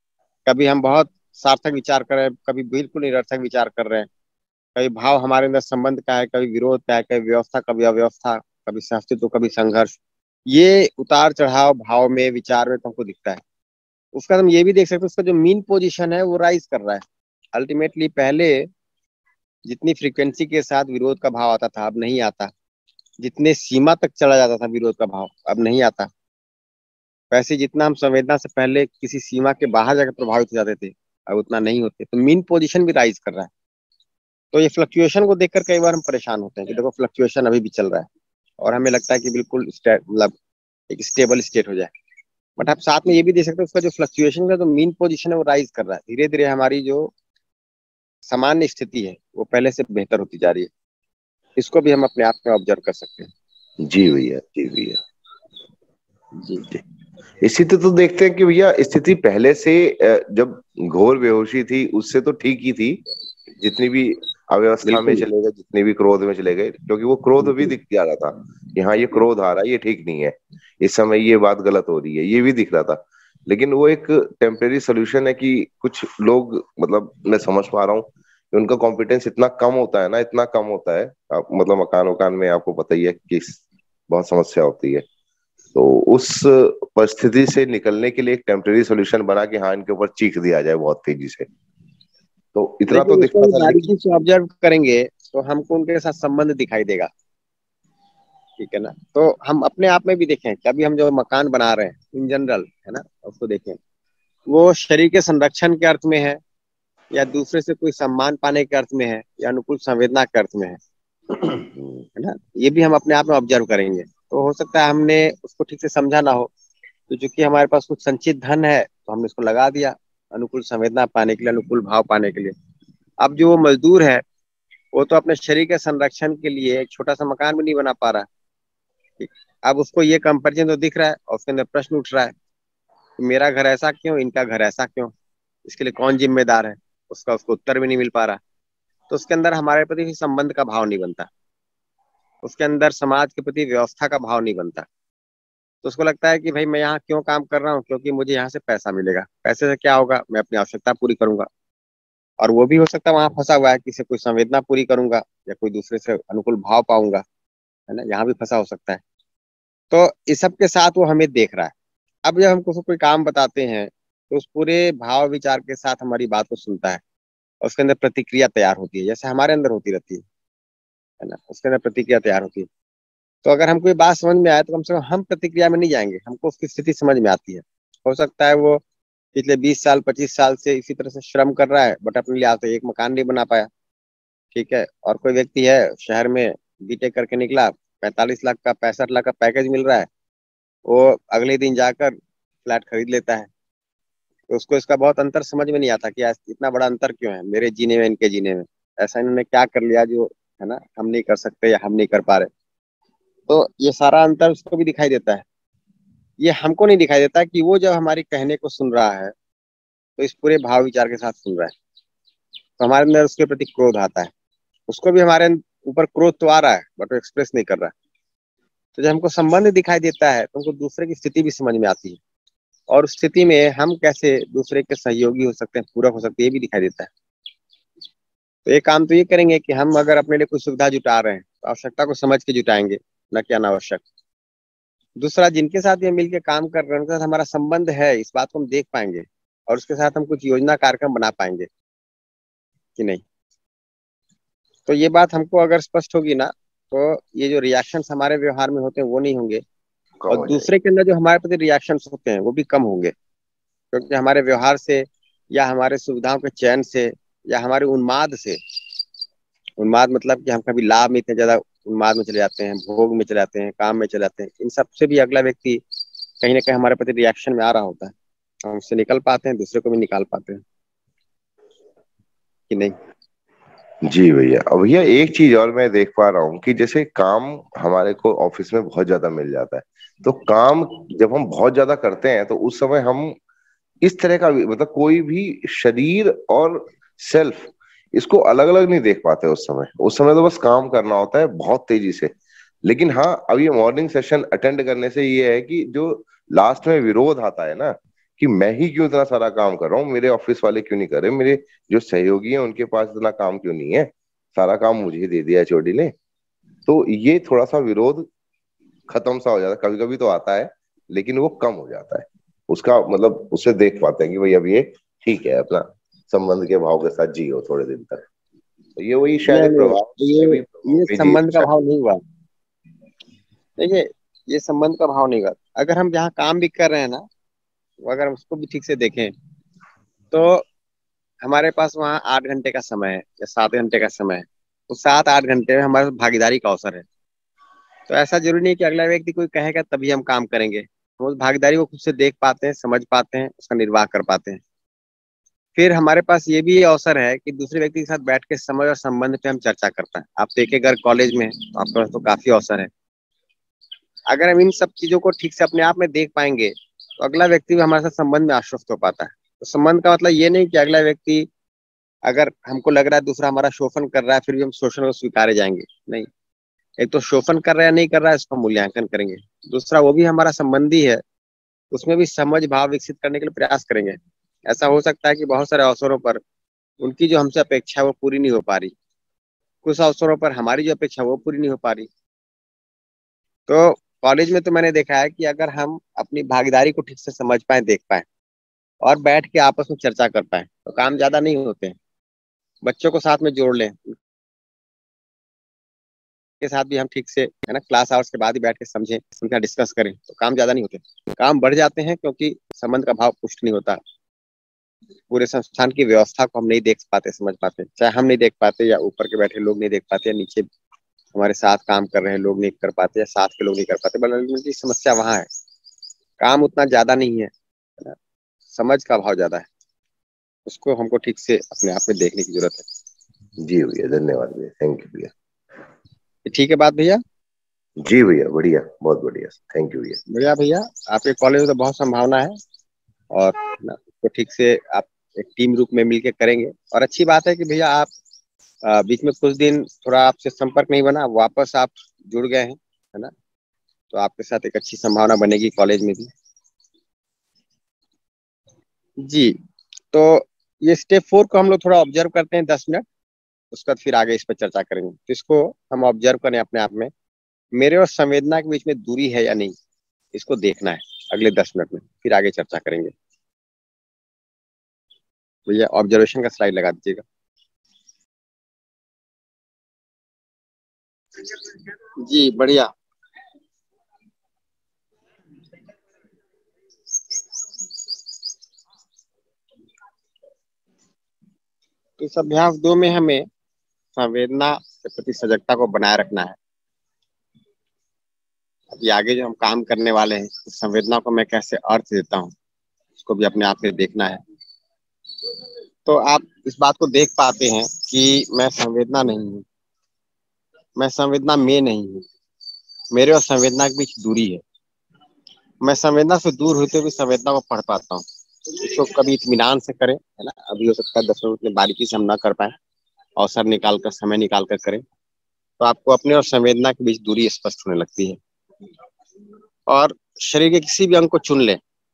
कभी हम बहुत सार्थक विचार कर रहे हैं, कभी बिल्कुल निरर्थक विचार कर रहे हैं, कभी भाव हमारे अंदर संबंध का है, कभी विरोध का है, कभी व्यवस्था, कभी अव्यवस्था, कभी सहअस्तित्व, कभी संघर्ष। ये उतार चढ़ाव भाव में, विचार में तुमको दिखता है। उसका हम ये भी देख सकते हैं, उसका जो मीन पोजीशन है वो राइज कर रहा है। अल्टीमेटली पहले जितनी फ्रीक्वेंसी के साथ विरोध का भाव आता था अब नहीं आता, जितने सीमा तक चला जाता था विरोध का भाव अब नहीं आता, वैसे जितना हम संवेदना से पहले किसी सीमा के बाहर जाकर प्रभावित हो जाते थे अब उतना नहीं होते। तो मीन पोजीशन भी राइज कर रहा है। तो ये फ्लक्चुएशन को देखकर कई बार हम परेशान होते हैं कि देखो फ्लक्चुएशन अभी भी चल रहा है और हमें लगता है कि बिल्कुल मतलब एक स्टेबल स्टेट हो जाए, बट आप साथ में ये भी देख सकते हैं उसका जो फ्लक्चुएशन का जो मीन पोजीशन है वो राइज कर रहा है। धीरे धीरे हमारी जो सामान्य स्थिति है वो पहले से बेहतर होती जा रही है। इसको भी हम अपने आप में ऑब्जर्व कर सकते हैं। जी भैया, जी भैया, जी जी। स्थिति तो देखते हैं कि भैया स्थिति पहले से जब घोर बेहोशी थी उससे तो ठीक ही थी, जितनी भी अव्यवस्था में चले गए, जितने भी क्रोध में चले गए, क्योंकि वो क्रोध भी दिख जा रहा था कि हाँ ये क्रोध आ रहा है, ये ठीक नहीं है, इस समय ये बात गलत हो रही है, ये भी दिख रहा था। लेकिन वो एक टेम्परेरी सोल्यूशन है कि कुछ लोग, मतलब मैं समझ पा रहा हूँ कि उनका कॉम्पिटेंस इतना कम होता है ना, इतना कम होता है, आप, मतलब मकान वकान में आपको पता ही है कि बहुत समस्या होती है। तो उस परिस्थिति से निकलने के लिए एक टेम्परेरी सोल्यूशन बना कि हाँ इनके ऊपर चीख दिया जाए बहुत तेजी से, तो इतना तो दिखता था। बारीकी से ऑब्जर्व करेंगे तो हमको उनके साथ संबंध दिखाई देगा, ठीक है ना। तो हम अपने आप में भी देखें कि अभी हम जो मकान बना रहे हैं इन जनरल, है ना, उसको देखें वो शरीर के संरक्षण के अर्थ में है या दूसरे से कोई सम्मान पाने के अर्थ में है या अनुकूल संवेदना के अर्थ में है, है ना। ये भी हम अपने आप में ऑब्जर्व करेंगे। तो हो सकता है हमने उसको ठीक से समझा ना हो, तो चूंकि हमारे पास कुछ संचित धन है तो हमने उसको लगा दिया अनुकूल संवेदना पाने के लिए, अनुकूल भाव पाने के लिए। अब जो वो मजदूर है वो तो अपने शरीर के संरक्षण के लिए एक छोटा सा मकान भी नहीं बना पा रहा, ठीक। अब उसको ये कंपैरिजन तो दिख रहा है और उसके अंदर प्रश्न उठ रहा है कि मेरा घर ऐसा क्यों, इनका घर ऐसा क्यों, इसके लिए कौन जिम्मेदार है, उसका उसको उत्तर भी नहीं मिल पा रहा। तो उसके अंदर हमारे प्रति संबंध का भाव नहीं बनता, उसके अंदर समाज के प्रति व्यवस्था का भाव नहीं बनता। तो उसको लगता है कि भाई मैं यहाँ क्यों काम कर रहा हूँ, क्योंकि मुझे यहाँ से पैसा मिलेगा, पैसे से क्या होगा, मैं अपनी आवश्यकता पूरी करूंगा। और वो भी हो सकता है वहां फंसा हुआ है, किसी कोई संवेदना पूरी करूंगा या कोई दूसरे से अनुकूल भाव पाऊंगा, है ना, यहाँ भी फंसा हो सकता है। तो इस सब के साथ वो हमें देख रहा है। अब जब हमको कोई काम बताते हैं तो उस पूरे भाव विचार के साथ हमारी बात को सुनता है और उसके अंदर प्रतिक्रिया तैयार होती है, जैसे हमारे अंदर होती रहती है, है ना, उसके अंदर प्रतिक्रिया तैयार होती है। तो अगर हमको ये बात समझ में आए तो कम से कम हम प्रतिक्रिया में नहीं जाएंगे, हमको उसकी स्थिति समझ में आती है। हो सकता है वो पिछले बीस साल पच्चीस साल से इसी तरह से श्रम कर रहा है बट अपने लिए आज तक एक मकान नहीं बना पाया, ठीक है। और कोई व्यक्ति है शहर में बीटेक करके निकला, पैंतालीस लाख का पैंसठ लाख का पैकेज मिल रहा है, वो अगले दिन जाकर फ्लैट खरीद लेता है। तो उसको इसका बहुत अंतर समझ में नहीं आता कि इतना बड़ा अंतर क्यों है मेरे जीने में इनके जीने में, ऐसा इन्होंने क्या कर लिया जो, है ना, हम नहीं कर सकते या हम नहीं कर पा रहे। तो ये सारा अंतर उसको भी दिखाई देता है। ये हमको नहीं दिखाई देता कि वो जब हमारी कहने को सुन रहा है तो इस पूरे भाव विचार के साथ सुन रहा है, तो हमारे अंदर उसके प्रति क्रोध आता है। उसको भी हमारे ऊपर क्रोध तो आ रहा है बट वो एक्सप्रेस नहीं कर रहा है। तो जब हमको संबंध दिखाई देता है तो हमको दूसरे की स्थिति भी समझ में आती है और उस स्थिति में हम कैसे दूसरे के सहयोगी हो सकते हैं, पूरक हो सकते हैं, ये भी दिखाई देता है। तो एक काम तो ये करेंगे कि हम अगर अपने लिए कोई सुविधा जुटा रहे हैं तो आवश्यकता को समझ के जुटाएंगे, न कि अनावश्यक। दूसरा, जिनके साथ ये मिलकर काम कर रहे हैं उनके साथ हमारा संबंध है, इस बात को हम देख पाएंगे और उसके साथ हम कुछ योजना कार्यक्रम बना पाएंगे कि नहीं। तो ये बात हमको अगर स्पष्ट होगी ना तो ये जो रिएक्शंस हमारे व्यवहार में होते हैं वो नहीं होंगे और दूसरे के अंदर जो हमारे प्रति रिएक्शंस होते हैं वो भी कम होंगे, क्योंकि हमारे व्यवहार से या हमारे सुविधाओं के चयन से या हमारे उन्माद से, उन्माद मतलब कि हम कभी लाभ में इतने ज्यादा उन्माद में चले जाते हैं, भोग में चले जाते हैं, काम में चले जाते हैं, इन सब से भी अगला व्यक्ति कहीं ना कहीं हमारे प्रति रिएक्शन में आ रहा होता है, हम उससे निकल पाते हैं, दूसरे को भी निकाल पाते हैं कि नहीं। जी भैया। अब भैया एक चीज और मैं देख पा रहा हूँ कि जैसे काम हमारे को ऑफिस में बहुत ज्यादा मिल जाता है, तो काम जब हम बहुत ज्यादा करते हैं तो उस समय हम इस तरह का, मतलब कोई भी शरीर और सेल्फ इसको अलग अलग नहीं देख पाते उस समय। उस समय तो बस काम करना होता है बहुत तेजी से। लेकिन हाँ, अब ये मॉर्निंग सेशन अटेंड करने से ये है कि जो लास्ट में विरोध आता है ना कि मैं ही क्यों इतना सारा काम कर रहा हूँ, मेरे ऑफिस वाले क्यों नहीं कर रहे, मेरे जो सहयोगी हैं उनके पास इतना काम क्यों नहीं है, सारा काम मुझे दे दिया एचओडी ने। तो ये थोड़ा सा विरोध खत्म सा हो जाता है, कभी कभी तो आता है लेकिन वो कम हो जाता है, उसका मतलब उससे देख पाते हैं कि भाई अब ये ठीक है, अपना संबंध के भाव के साथ जियो थोड़े दिन तक। तो ये वही शायद नहीं एक नहीं, प्रभाव ये भी ये जी संबंध का शायद। भाव नहीं हुआ। देखिए, ये संबंध का भाव नहीं हुआ। अगर हम जहाँ काम भी कर रहे हैं ना, अगर हम उसको भी ठीक से देखें तो हमारे पास वहाँ आठ घंटे का समय है या सात घंटे का समय है। तो सात आठ घंटे में हमारे पास भागीदारी का अवसर है। तो ऐसा जरूरी नहीं कि अगला व्यक्ति कोई कहेगा तभी हम काम करेंगे। हम उस भागीदारी को खुद से देख पाते हैं, समझ पाते हैं, उसका निर्वाह कर पाते हैं। फिर हमारे पास ये भी अवसर है कि दूसरे व्यक्ति के साथ बैठ के समझ और संबंध पे हम चर्चा करते हैं। आप देखिए, अगर कॉलेज में हैं तो आपके पास तो काफी अवसर है। अगर हम इन सब चीजों को ठीक से अपने आप में देख पाएंगे तो अगला व्यक्ति भी हमारे साथ संबंध में आश्वस्त हो पाता है। तो संबंध का मतलब ये नहीं कि अगला व्यक्ति, अगर हमको लग रहा है दूसरा हमारा शोषण कर रहा है, फिर भी हम शोषण को स्वीकारे जाएंगे, नहीं। एक तो शोषण कर रहा है नहीं कर रहा है, उसका मूल्यांकन करेंगे। दूसरा, वो भी हमारा संबंधी है, उसमें भी समझ भाव विकसित करने के लिए प्रयास करेंगे। ऐसा हो सकता है कि बहुत सारे अवसरों पर उनकी जो हमसे अपेक्षा है वो पूरी नहीं हो पा रही, कुछ अवसरों पर हमारी जो अपेक्षा है वो पूरी नहीं हो पा रही। तो कॉलेज में तो मैंने देखा है कि अगर हम अपनी भागीदारी को ठीक से समझ पाए, देख पाए और बैठ के आपस में चर्चा कर पाए तो काम ज्यादा नहीं होते हैं। बच्चों को साथ में जोड़ लें, के साथ भी हम ठीक से, है ना, क्लास आवर्स के बाद ही बैठ के समझें, उनका डिस्कस करें तो काम ज्यादा नहीं होते। काम बढ़ जाते हैं क्योंकि संबंध का भाव पुष्ट नहीं होता। पूरे संस्थान की व्यवस्था को हम नहीं देख पाते, समझ पाते, चाहे हम नहीं देख पाते या ऊपर के बैठे लोग नहीं देख पाते या नीचे हमारे साथ काम कर रहे लोग नहीं कर पाते या साथ के लोग नहीं कर पाते। बल्कि समस्या वहां है, काम उतना ज्यादा नहीं है, है ना? समझ का भाव ज्यादा है, उसको हमको ठीक से अपने आप में देखने की जरूरत है। जी भैया, धन्यवाद भैया, थैंक यू भैया। ठीक है बात भैया? जी भैया, बढ़िया, बहुत बढ़िया, थैंक यू भैया। बढ़िया भैया, आपके कॉलेज में तो बहुत संभावना है और ना उसको ठीक से आप एक टीम रूप में मिलकर करेंगे। और अच्छी बात है कि भैया आप आ, बीच में कुछ दिन थोड़ा आपसे संपर्क नहीं बना, वापस आप जुड़ गए हैं, है ना? तो आपके साथ एक अच्छी संभावना बनेगी कॉलेज में भी। जी, तो ये स्टेप फोर को हम लोग थोड़ा ऑब्जर्व करते हैं दस मिनट, उसके बाद फिर आगे इस पर चर्चा करेंगे। तो इसको हम ऑब्जर्व करें अपने आप में, मेरे और संवेदना के बीच में दूरी है या नहीं, इसको देखना है अगले दस मिनट में, फिर आगे चर्चा करेंगे। भैया ऑब्जर्वेशन का स्लाइड लगा दीजिएगा। जी बढ़िया। तो इस अभ्यास दो में हमें संवेदना के प्रति सजगता को बनाए रखना है। अभी आगे जो हम काम करने वाले हैं, तो संवेदना को मैं कैसे अर्थ देता हूँ उसको भी अपने आप में देखना है। तो आप इस बात को देख पाते हैं कि मैं संवेदना नहीं हूँ, मैं संवेदना में नहीं हूँ, मेरे और संवेदना के बीच दूरी है। मैं संवेदना से दूर होते हुए संवेदना को पढ़ पाता हूँ। इसको कभी इत्मीनान से करें, है ना? अभी हो सकता है दस मिनट में बारीकी से हम ना कर पाए, अवसर निकाल कर, समय निकाल कर करें तो आपको अपने और संवेदना के बीच दूरी स्पष्ट होने लगती है। और शरीर के किसी भी अंग को चुन लें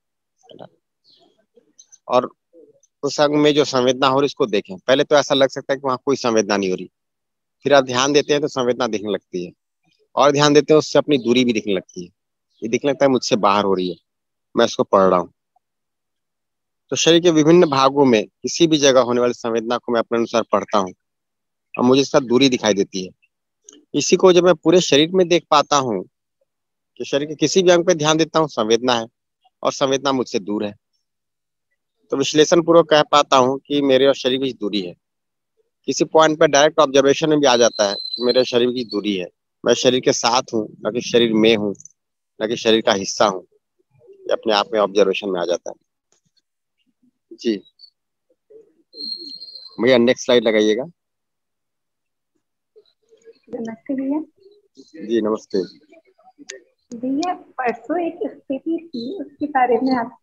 और उस अंग में जो संवेदना हो रही इसको देखें। पहले तो ऐसा लग सकता है कि वहां कोई संवेदना नहीं हो रही, फिर आप ध्यान देते हैं तो संवेदना दिखने लगती है, और ध्यान देते हैं उससे अपनी दूरी भी दिखने लगती है। ये दिखने लगता है मुझसे बाहर हो रही है, मैं इसको पढ़ रहा हूँ। तो शरीर के विभिन्न भागों में किसी भी जगह होने वाली संवेदना को मैं अपने अनुसार पढ़ता हूँ और मुझे इसका दूरी दिखाई देती है। इसी को जब मैं पूरे शरीर में देख पाता हूँ कि शरीर के किसी भी अंग पे ध्यान देता हूँ, संवेदना है और संवेदना मुझसे दूर है, तो विश्लेषण पूर्वक कह पाता हूँ कि मेरे और शरीर की दूरी है। किसी पॉइंट पर डायरेक्ट ऑब्जर्वेशन में भी आ जाता है कि मेरे शरीर की दूरी है, मैं शरीर के साथ हूँ न कि शरीर में हूँ, न कि शरीर का हिस्सा हूँ। ये अपने आप में ऑब्जर्वेशन में आ जाता है। जी भैया नेक्स्ट स्लाइड लगाइएगा। नमस्ते भैया। जी नमस्ते भैया, परसों एक स्थिति थी, उसके बारे में आप,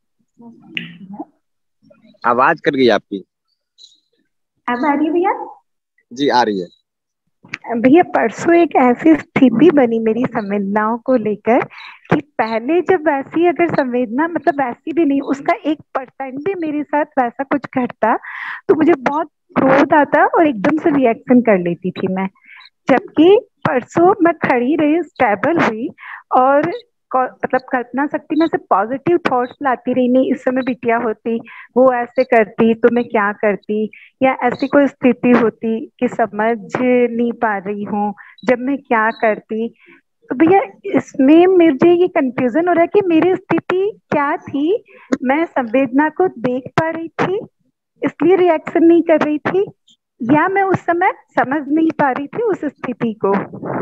आवाज कट गई आपकी। अब आ रही है भैया? जी आ रही है। भैया परसों एक ऐसी स्थिति बनी मेरी संवेदनाओं को लेकर कि पहले जब वैसी अगर संवेदना मतलब वैसी भी नहीं, उसका एक परसेंट भी मेरे साथ वैसा कुछ घटता तो मुझे बहुत क्रोध आता और एकदम से रिएक्शन कर लेती थी मैं। जबकि परसों मैं खड़ी रही, स्टेबल हुई और मतलब कल्पना शक्ति में से पॉजिटिव थॉट्स लाती रही। नहीं, इस समय बिटिया होती, वो ऐसे करती तो मैं क्या करती, या ऐसी कोई स्थिति होती कि समझ नहीं पा रही हूँ, जब मैं क्या करती। तो भैया इसमें मुझे ये कंफ्यूजन हो रहा है कि मेरी स्थिति क्या थी। मैं संवेदना को देख पा रही थी इसलिए रिएक्शन नहीं कर रही थी, या मैं उस समय समझ नहीं पा रही थी उस स्थिति को।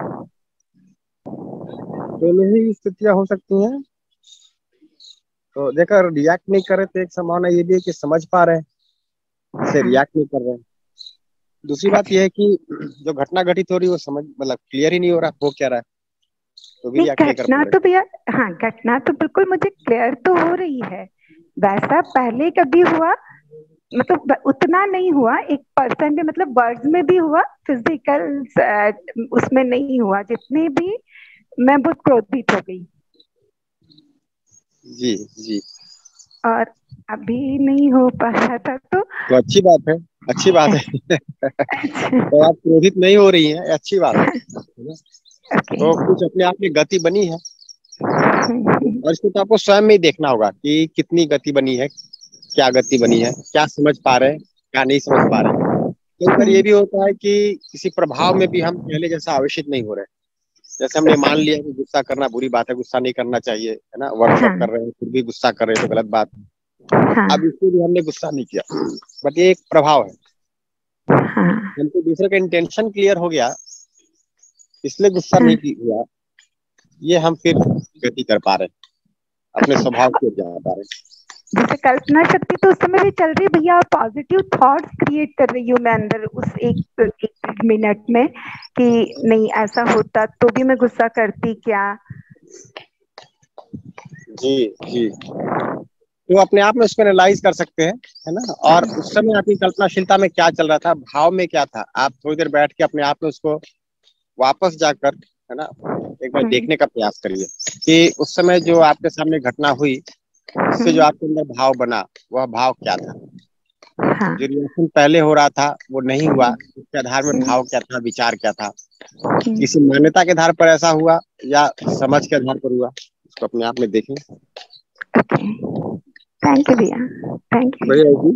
दोनों ही स्थितियां हो सकती हैं। तो देखा, रिएक्ट नहीं कर रहे तो एक संभावना ये भी है कि समझ पा रहे हैं, इसे रिएक्ट नहीं कर रहे हैं। दूसरी बात यह है कि जो घटना घटित हो रही है वो समझ मतलब क्लियर ही नहीं हो रहा हो क्या रहा है, तो भी रिएक्ट नहीं कर पा घटना रहे। तो भैया हाँ, घटना तो बिल्कुल मुझे क्लियर तो हो रही है। वैसा पहले कभी हुआ मतलब उतना नहीं हुआ, एक परसेंट में मतलब वर्ड्स में भी हुआ, फिजिकल उसमें नहीं हुआ। जितने भी मैं बहुत क्रोधित हो गई। जी जी। और अभी नहीं हो पा रहा था तो तो अच्छी बात है, अच्छी बात है। तो आप क्रोधित नहीं हो रही हैं, अच्छी बात है। तो कुछ अपने आप में गति बनी है और इसको तो आपको स्वयं में ही देखना होगा कि कितनी गति बनी है, क्या गति बनी है, क्या समझ पा रहे हैं, क्या नहीं समझ पा रहे हैं। कई बार ये भी होता है कि किसी प्रभाव में भी हम पहले जैसा आवेशित नहीं हो रहे। जैसे हमने मान लिया कि गुस्सा करना बुरी बात है, गुस्सा नहीं करना चाहिए, है ना। वर्कशॉप कर रहे हैं फिर भी गुस्सा कर रहे हैं तो गलत बात है। अब इसमें भी हमने गुस्सा नहीं किया, बट ये एक प्रभाव है। हमको दूसरे का इंटेंशन क्लियर हो गया इसलिए गुस्सा नहीं हुआ, ये हम फिर गति कर पा रहे हैं, अपने स्वभाव को जा पा रहे हैं। जैसे कल्पना शक्ति तो उस समय भी चल रही भैया, पॉजिटिव थॉट्स क्रिएट कर रही हूँ मैं अंदर उस एक एक मिनट में कि नहीं ऐसा होता तो भी मैं गुस्सा करती क्या। जी जी। तो अपने आप में उसको एनालाइज कर सकते हैं, है ना। और उस समय आपकी कल्पनाशीलता में क्या चल रहा था, भाव में क्या था, आप थोड़ी देर बैठ के अपने आप में उसको वापस जाकर, है ना, एक बार देखने का प्रयास करिए कि उस समय जो आपके सामने घटना हुई इससे जो आपके अंदर भाव बना वह भाव क्या था। जो रिएक्शन पहले हो रहा था वो नहीं हुआ, उसके आधार में भाव क्या था, विचार क्या था, किसी मान्यता के आधार पर ऐसा हुआ या समझ के आधार पर हुआ, उसको अपने आप में देखें। थैंक यू भैया, थैंक यू।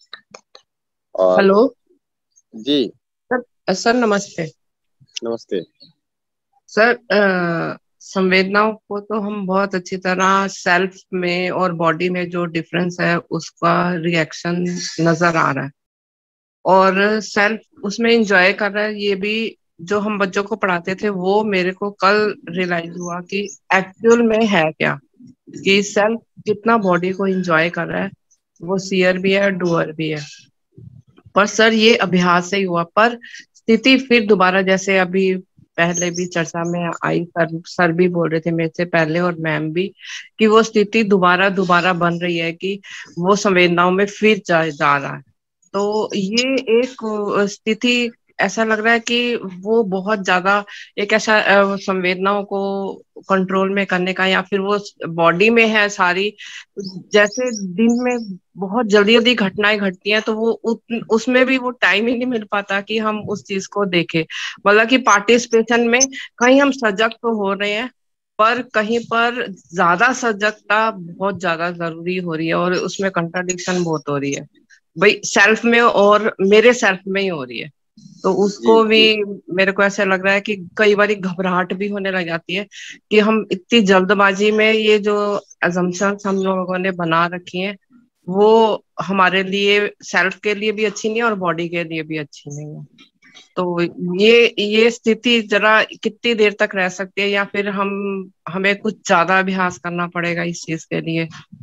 हेलो जी सर। सर नमस्ते। नमस्ते सर। संवेदनाओं को तो हम बहुत अच्छी तरह सेल्फ में और बॉडी में जो डिफरेंस है उसका रिएक्शन नजर आ रहा है और सेल्फ उसमें एंजॉय कर रहा है। ये भी जो हम बच्चों को पढ़ाते थे वो मेरे को कल रियलाइज हुआ कि एक्चुअल में है क्या, कि सेल्फ कितना बॉडी को एंजॉय कर रहा है, वो सीयर भी है डूअर भी है। पर सर ये अभ्यास से ही हुआ, पर स्थिति फिर दोबारा जैसे अभी पहले भी चर्चा में आई, सर सर भी बोल रहे थे मेरे से पहले और मैम भी, कि वो स्थिति दोबारा दोबारा बन रही है कि वो संवेदनाओं में फिर जा, जा रहा है। तो ये एक स्थिति ऐसा लग रहा है कि वो बहुत ज्यादा एक ऐसा संवेदनाओं को कंट्रोल में करने का, या फिर वो बॉडी में है सारी, जैसे दिन में बहुत जल्दी जल्दी घटनाएं घटती हैं तो वो उत, उसमें भी वो टाइम ही नहीं मिल पाता कि हम उस चीज को देखें। मतलब कि पार्टिसिपेशन में कहीं हम सजग तो हो रहे हैं पर कहीं पर ज्यादा सजगता बहुत ज्यादा जरूरी हो रही है और उसमें कंट्राडिक्शन बहुत हो रही है भाई, सेल्फ में और मेरे सेल्फ में ही हो रही है। तो उसको भी मेरे को ऐसा लग रहा है कि कई बार घबराहट भी होने लग जाती है कि हम इतनी जल्दबाजी में ये जो अजम्पशंस हम लोगों ने बना रखी हैं वो हमारे लिए सेल्फ के लिए भी अच्छी नहीं है और बॉडी के लिए भी अच्छी नहीं है। तो ये ये स्थिति जरा कितनी देर तक रह सकती है, या फिर हम हमें कुछ ज्यादा अभ्यास करना पड़ेगा इस चीज के लिए?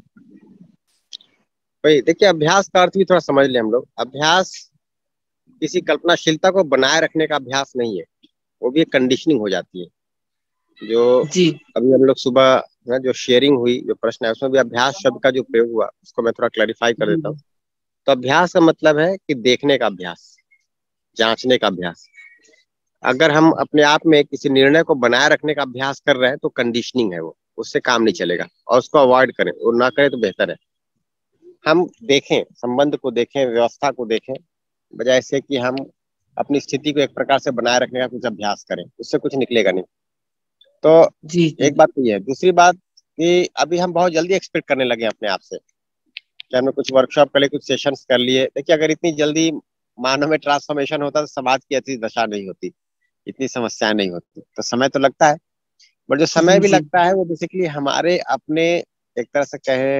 भाई देखिए, अभ्यास का अर्थ भी थोड़ा समझ ले हम लोग। अभ्यास किसी कल्पनाशीलता को बनाए रखने का अभ्यास नहीं है, वो भी एक कंडीशनिंग हो जाती है। जो जी अभी हम लोग सुबह जो शेयरिंग हुई, जो प्रश्न है उसमें भी अभ्यास शब्द का जो प्रयोग हुआ उसको मैं थोड़ा क्लैरिफाई कर देता हूँ। तो अभ्यास का मतलब है कि देखने का अभ्यास, जांचने का अभ्यास। अगर हम अपने आप में किसी निर्णय को बनाए रखने का अभ्यास कर रहे हैं तो कंडीशनिंग है वो, उससे काम नहीं चलेगा, और उसको अवॉइड करें, और ना करें तो बेहतर है। हम देखें, संबंध को देखें, व्यवस्था को देखें, बजाय से कि हम अपनी स्थिति को एक प्रकार से बनाए रखने का कुछ अभ्यास करें, उससे कुछ निकलेगा नहीं। तो जी जी एक बात तो ये है। दूसरी बात कि अभी हम बहुत जल्दी एक्सपेक्ट करने लगे अपने आप से कि हमने कुछ वर्कशॉप कर लिए, कुछ सेशंस कर लिए। देखिए, अगर इतनी जल्दी मानव में ट्रांसफॉर्मेशन होता तो समाज की ऐसी दशा नहीं होती, इतनी समस्याएं नहीं होती। तो समय तो लगता है, बट जो समय जी भी जी लगता है वो बेसिकली हमारे अपने, एक तरह से कहे,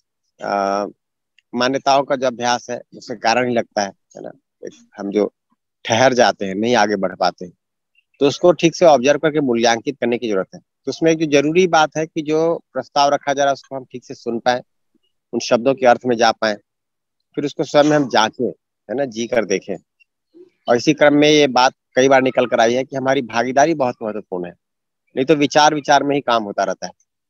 आ, मान्यताओं का जो अभ्यास है उसके कारण ही लगता है है ना। एक हम जो ठहर जाते हैं, नहीं आगे बढ़ पाते हैं, तो उसको ठीक से ऑब्जर्व करके मूल्यांकित करने की जरूरत है। तो उसमें एक जो जरूरी बात है कि जो प्रस्ताव रखा जा रहा है उसको हम ठीक से सुन पाए, उन शब्दों के अर्थ में जा पाए, फिर उसको स्वयं में हम जांचें, है ना, जी कर देखें। और इसी क्रम में ये बात कई बार निकल कर आई है कि हमारी भागीदारी बहुत महत्वपूर्ण है, नहीं तो विचार विचार में ही काम होता रहता है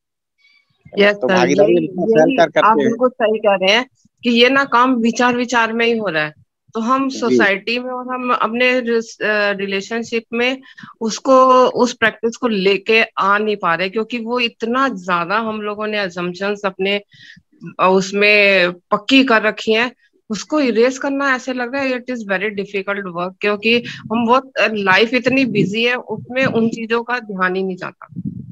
है ना। यस तो सर, भागीदारी यही जब इतना यही फैल कर आप करते हैं। बिल्कुल सही कह रहे हैं कि ये ना काम विचार विचार में ही हो रहा है। तो हम जी सोसाइटी में और हम अपने रिलेशनशिप में उसको, उस प्रैक्टिस को लेके आ नहीं पा रहे, क्योंकि वो इतना ज्यादा हम लोगों ने अजम्पशंस अपने अ, उसमें पक्की कर रखी हैं। उसको इरेज करना ऐसे लग रहा है it is very difficult work, क्योंकि हम बहुत, लाइफ इतनी बिजी है उसमें उन चीजों का ध्यान ही नहीं जाता।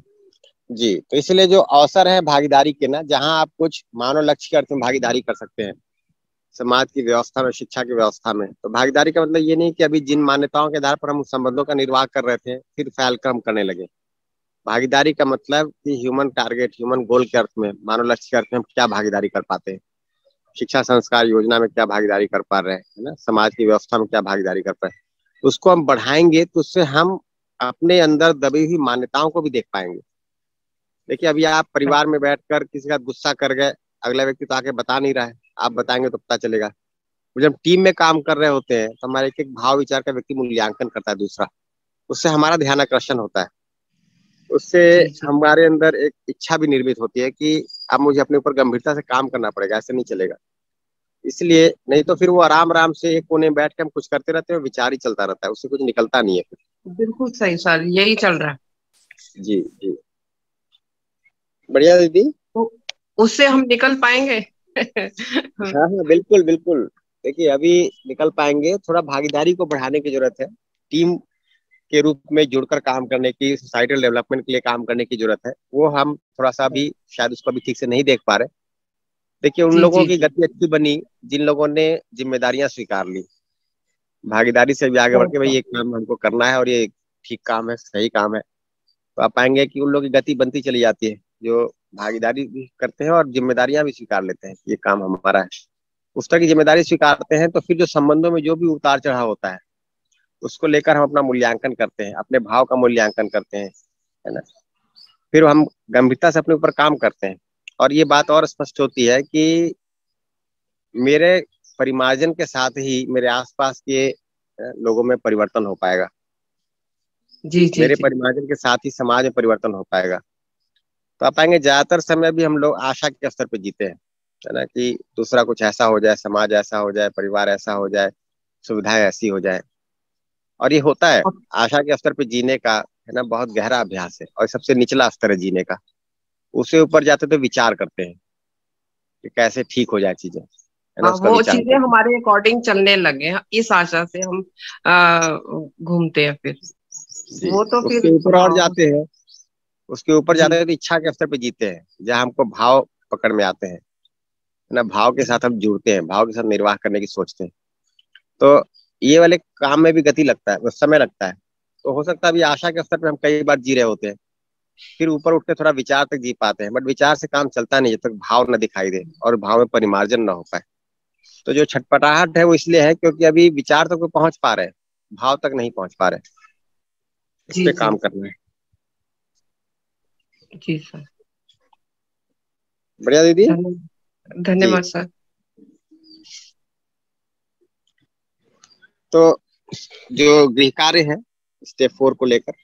जी। तो इसलिए जो अवसर है भागीदारी के ना, जहां आप कुछ मानव लक्ष्य के अर्थ में भागीदारी कर सकते हैं समाज की व्यवस्था में, शिक्षा की व्यवस्था में, तो भागीदारी का मतलब ये नहीं कि अभी जिन मान्यताओं के आधार पर हम उस संबंधों का निर्वाह कर रहे थे फिर फैल कर हम करने लगे। भागीदारी का मतलब कि ह्यूमन टारगेट, ह्यूमन गोल के अर्थ में, मानव लक्ष्य के अर्थ में हम क्या भागीदारी कर पाते हैं, शिक्षा संस्कार योजना में क्या भागीदारी कर पा रहे हैं, है ना, समाज की व्यवस्था में क्या भागीदारी कर पाए, उसको हम बढ़ाएंगे तो उससे हम अपने अंदर दबी हुई मान्यताओं को भी देख पाएंगे। देखिए, अभी आप परिवार में बैठकर किसी का गुस्सा कर गए, अगला व्यक्ति तो आके बता नहीं रहा है, आप बताएंगे तो पता चलेगा। जब टीम में काम कर रहे होते हैं तो हमारे एक एक भाव विचार का व्यक्ति मूल्यांकन करता है दूसरा, उससे हमारा ध्यान आकर्षण होता है, उससे जी जी हमारे अंदर एक इच्छा भी निर्मित होती है कि अब मुझे अपने ऊपर गंभीरता से काम करना पड़ेगा, ऐसे नहीं चलेगा। इसलिए नहीं तो फिर वो आराम आराम से एक कोने में बैठ के हम कुछ करते रहते हैं, विचार ही चलता रहता है, उससे कुछ निकलता नहीं है फिर। बिल्कुल सही सर, यही चल रहा है। जी जी। बढ़िया दीदी। तो उससे हम निकल पाएंगे। हाँ हाँ, बिल्कुल बिल्कुल। देखिए, अभी निकल पाएंगे, थोड़ा भागीदारी को बढ़ाने की जरूरत है, टीम के रूप में जुड़कर काम करने की, सोसाइटल डेवलपमेंट के लिए काम करने की जरूरत है। वो हम थोड़ा सा भी शायद उसको भी ठीक से नहीं देख पा रहे। देखिए, उन जी लोगों जी की जी गति अच्छी बनी जिन लोगों ने जिम्मेदारियां स्वीकार ली, भागीदारी से भी आगे बढ़ सर के भाई सर ये काम हमको करना है और ये ठीक काम है, सही काम है, तो आप पाएंगे कि उन लोगों की गति बनती चली जाती है जो भागीदारी भी करते हैं और जिम्मेदारियां भी स्वीकार लेते हैं कि ये काम हमारा है। उस तरह की जिम्मेदारी स्वीकारते हैं तो फिर जो संबंधों में जो भी उतार चढ़ाव होता है उसको लेकर हम अपना मूल्यांकन करते हैं, अपने भाव का मूल्यांकन करते हैं, है ना। फिर हम गंभीरता से अपने ऊपर काम करते हैं, और ये बात और स्पष्ट होती है कि मेरे परिमार्जन के साथ ही मेरे आसपास के अ, लोगों में परिवर्तन हो पाएगा, जी जी मेरे जी परिमार्जन के साथ ही समाज में परिवर्तन हो पाएगा। तो आप पाएंगे ज्यादातर समय भी हम लोग आशा के स्तर पे जीते हैं, है ना, कि दूसरा कुछ ऐसा हो जाए, समाज ऐसा हो जाए, परिवार ऐसा हो जाए, सुविधाएं ऐसी हो जाए। और ये होता है, अब- आशा के स्तर पे जीने का, है ना, बहुत गहरा अभ्यास है और सबसे निचला स्तर है जीने का। उससे ऊपर जाते तो विचार करते हैं कि कैसे ठीक हो जाए चीजें, है ना, हाँ, उसका वो विचार चीजें करते हैं। हमारे अकॉर्डिंग चलने लगे हैं, इस आशा से हम आ, घूमते हैं फिर। जी। वो तो फिर, उसके ऊपर और हाँ। जाते हैं, उसके ऊपर जाते जी हैं तो इच्छा के स्तर पे जीते हैं, जहाँ हमको भाव पकड़ में आते हैं, है ना, भाव के साथ हम जुड़ते हैं, भाव के साथ निर्वाह करने की सोचते हैं। तो ये वाले काम में भी गति लगता है, समय लगता है। तो हो सकता है अभी आशा के स्तर पे हम कई बार जी रहे होते हैं, फिर ऊपर उठ के थोड़ा विचार तक जी पाते हैं, बट विचार से काम चलता नहीं जब तक भाव न दिखाई दे और भाव में परिमार्जन न हो पाए। तो जो छटपटाहट है वो इसलिए है क्योंकि अभी विचार तक वो पहुंच पा रहे हैं, भाव तक नहीं पहुंच पा रहे। इस जी पे जी काम करना है। जी सर। बढ़िया दीदी। धन्यवाद जी। धन्यवाद सर। तो जो गृह कार्य है स्टेप फोर को लेकर,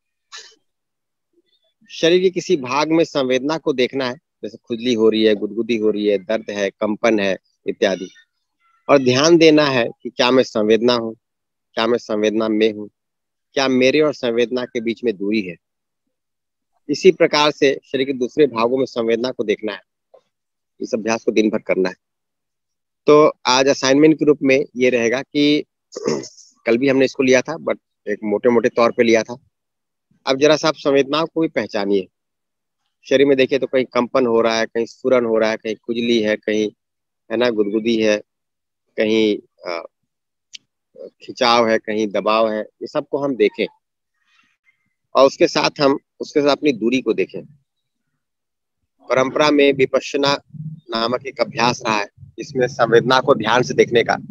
शरीर के किसी भाग में संवेदना को देखना है, जैसे खुजली हो रही है, गुदगुदी हो रही है, दर्द है, कंपन है इत्यादि, और ध्यान देना है कि क्या मैं संवेदना हूँ, क्या मैं संवेदना में हूँ, क्या मेरे और संवेदना के बीच में दूरी है। इसी प्रकार से शरीर के दूसरे भागों में संवेदना को देखना है। इस अभ्यास को दिन भर करना है। तो आज असाइनमेंट के रूप में ये रहेगा कि कल भी हमने इसको लिया था, बट एक मोटे मोटे तौर पे लिया था। अब जरा सा आप संवेदनाओं को भी पहचानिए। शरीर में देखिए तो कहीं कंपन हो रहा है, कहीं स्फुरन हो रहा है, कहीं खुजली है, कहीं है ना गुदगुदी है, कहीं आ, खिंचाव है, कहीं दबाव है। ये सबको हम देखें और उसके साथ हम उसके साथ अपनी दूरी को देखें। परंपरा में विपश्यना नामक एक अभ्यास रहा है, इसमें संवेदना को ध्यान से देखने का